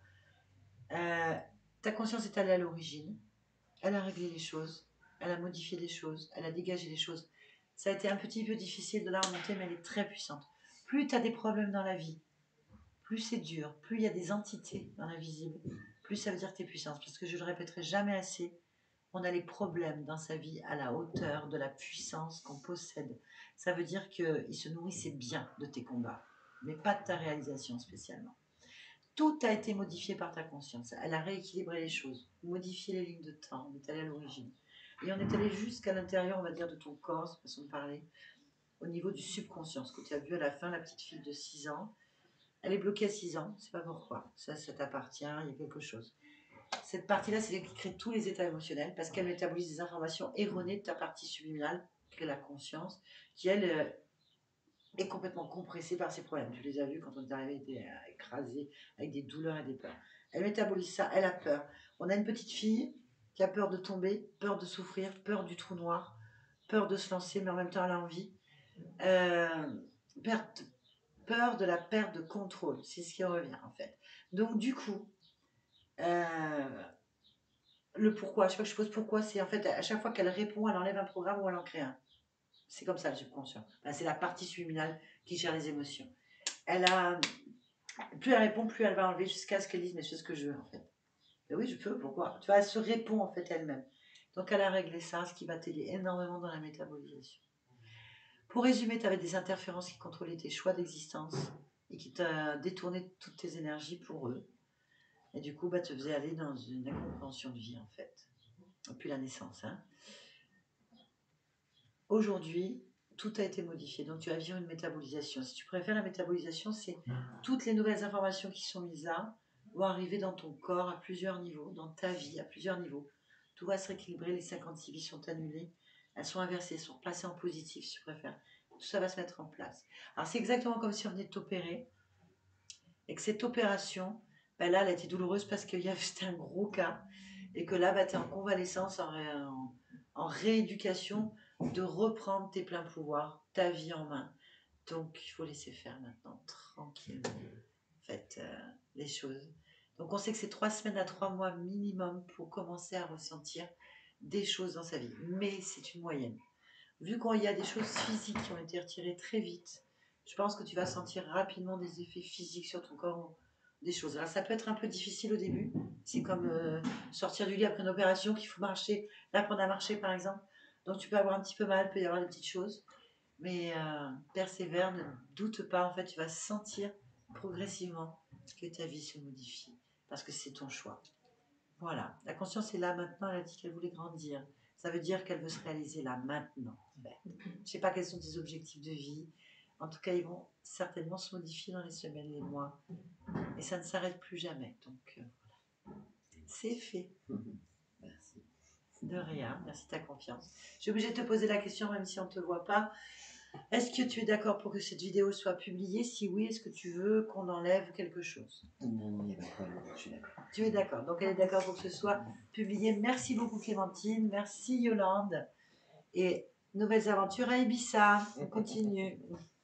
Ta conscience est allée à l'origine, elle a réglé les choses, elle a modifié les choses, elle a dégagé les choses. Ça a été un petit peu difficile de la remonter, mais elle est très puissante. Plus tu as des problèmes dans la vie, plus c'est dur, plus il y a des entités dans l'invisible, plus ça veut dire que tu es puissante. Parce que je ne le répéterai jamais assez, on a les problèmes dans sa vie à la hauteur de la puissance qu'on possède. Ça veut dire qu'il se nourrissait bien de tes combats, mais pas de ta réalisation spécialement. Tout a été modifié par ta conscience. Elle a rééquilibré les choses, modifié les lignes de temps. On est allé à l'origine. Et on est allé jusqu'à l'intérieur, on va dire, de ton corps, cette façon de parler, au niveau du subconscient. Ce que tu as vu à la fin, la petite fille de 6 ans, elle est bloquée à 6 ans. C'est pas pourquoi. Ça t'appartient, il y a quelque chose. cette partie-là, c'est elle qui crée tous les états émotionnels parce qu'elle métabolise des informations erronées de ta partie subliminale, qui est la conscience, qui elle est complètement compressée par ses problèmes. Tu les as vus quand on est arrivé, elle était écrasée avec des douleurs et des peurs. Elle métabolise ça, elle a peur. On a une petite fille qui a peur de tomber, peur de souffrir, peur du trou noir, peur de se lancer, mais en même temps elle a envie. Peur de la perte de contrôle, c'est ce qui revient en fait. Donc du coup, le pourquoi, à chaque fois que je pose pourquoi, c'est en fait à chaque fois qu'elle répond, elle enlève un programme ou elle en crée un. C'est comme ça le subconscient. Enfin, c'est la partie subliminale qui gère les émotions. Plus elle répond, plus elle va enlever jusqu'à ce qu'elle dise mais je fais ce que je veux en fait. Mais oui, je peux, pourquoi? Tu vois, elle se répond en fait elle-même. Donc elle a réglé ça, ce qui va t'aider énormément dans la métabolisation. Pour résumer, tu avais des interférences qui contrôlaient tes choix d'existence et qui t'a détourné toutes tes énergies pour eux. Et du coup, te faisaient aller dans une incompréhension de vie en fait. Depuis la naissance. Hein. Aujourd'hui, tout a été modifié. Donc tu vas vivre une métabolisation. Si tu préfères la métabolisation, c'est toutes les nouvelles informations qui sont mises là vont arriver dans ton corps à plusieurs niveaux, dans ta vie à plusieurs niveaux. Tout va se rééquilibrer, les 56 vies sont annulées, elles sont inversées, elles sont replacées en positif si tu préfères. Tout ça va se mettre en place. Alors c'est exactement comme si on venait de t'opérer et que cette opération, là, elle a été douloureuse parce qu'il y avait c'était un gros cas et que là, tu es en convalescence, en rééducation de reprendre tes pleins pouvoirs, ta vie en main. Donc, il faut laisser faire maintenant, tranquillement, faites les choses. Donc, on sait que c'est 3 semaines à 3 mois minimum pour commencer à ressentir des choses dans sa vie. Mais c'est une moyenne. Vu qu'il y a des choses physiques qui ont été retirées très vite, je pense que tu vas sentir rapidement des effets physiques sur ton corps, des choses. Alors, ça peut être un peu difficile au début. C'est comme sortir du lit après une opération qu'il faut marcher, apprendre à marcher par exemple. Donc, tu peux avoir un petit peu mal, il peut y avoir des petites choses. Mais persévère, ne doute pas. En fait, tu vas sentir progressivement que ta vie se modifie. Parce que c'est ton choix. Voilà. La conscience est là maintenant. Elle a dit qu'elle voulait grandir. Ça veut dire qu'elle veut se réaliser là maintenant. En fait. Je ne sais pas quels sont tes objectifs de vie. En tout cas, ils vont certainement se modifier dans les semaines, les mois. Et ça ne s'arrête plus jamais. Donc, voilà. C'est fait. Merci. De rien. Merci de ta confiance. Je suis obligée de te poser la question, même si on ne te voit pas. Est-ce que tu es d'accord pour que cette vidéo soit publiée? Si oui, est-ce que tu veux qu'on enlève quelque chose? Non, il n'y a pas de problème, je suis d'accord. Tu es d'accord. Donc, elle est d'accord pour que ce soit publié. Merci beaucoup, Clémentine. Merci, Yolande. Et nouvelles aventures à Ibiza. On continue.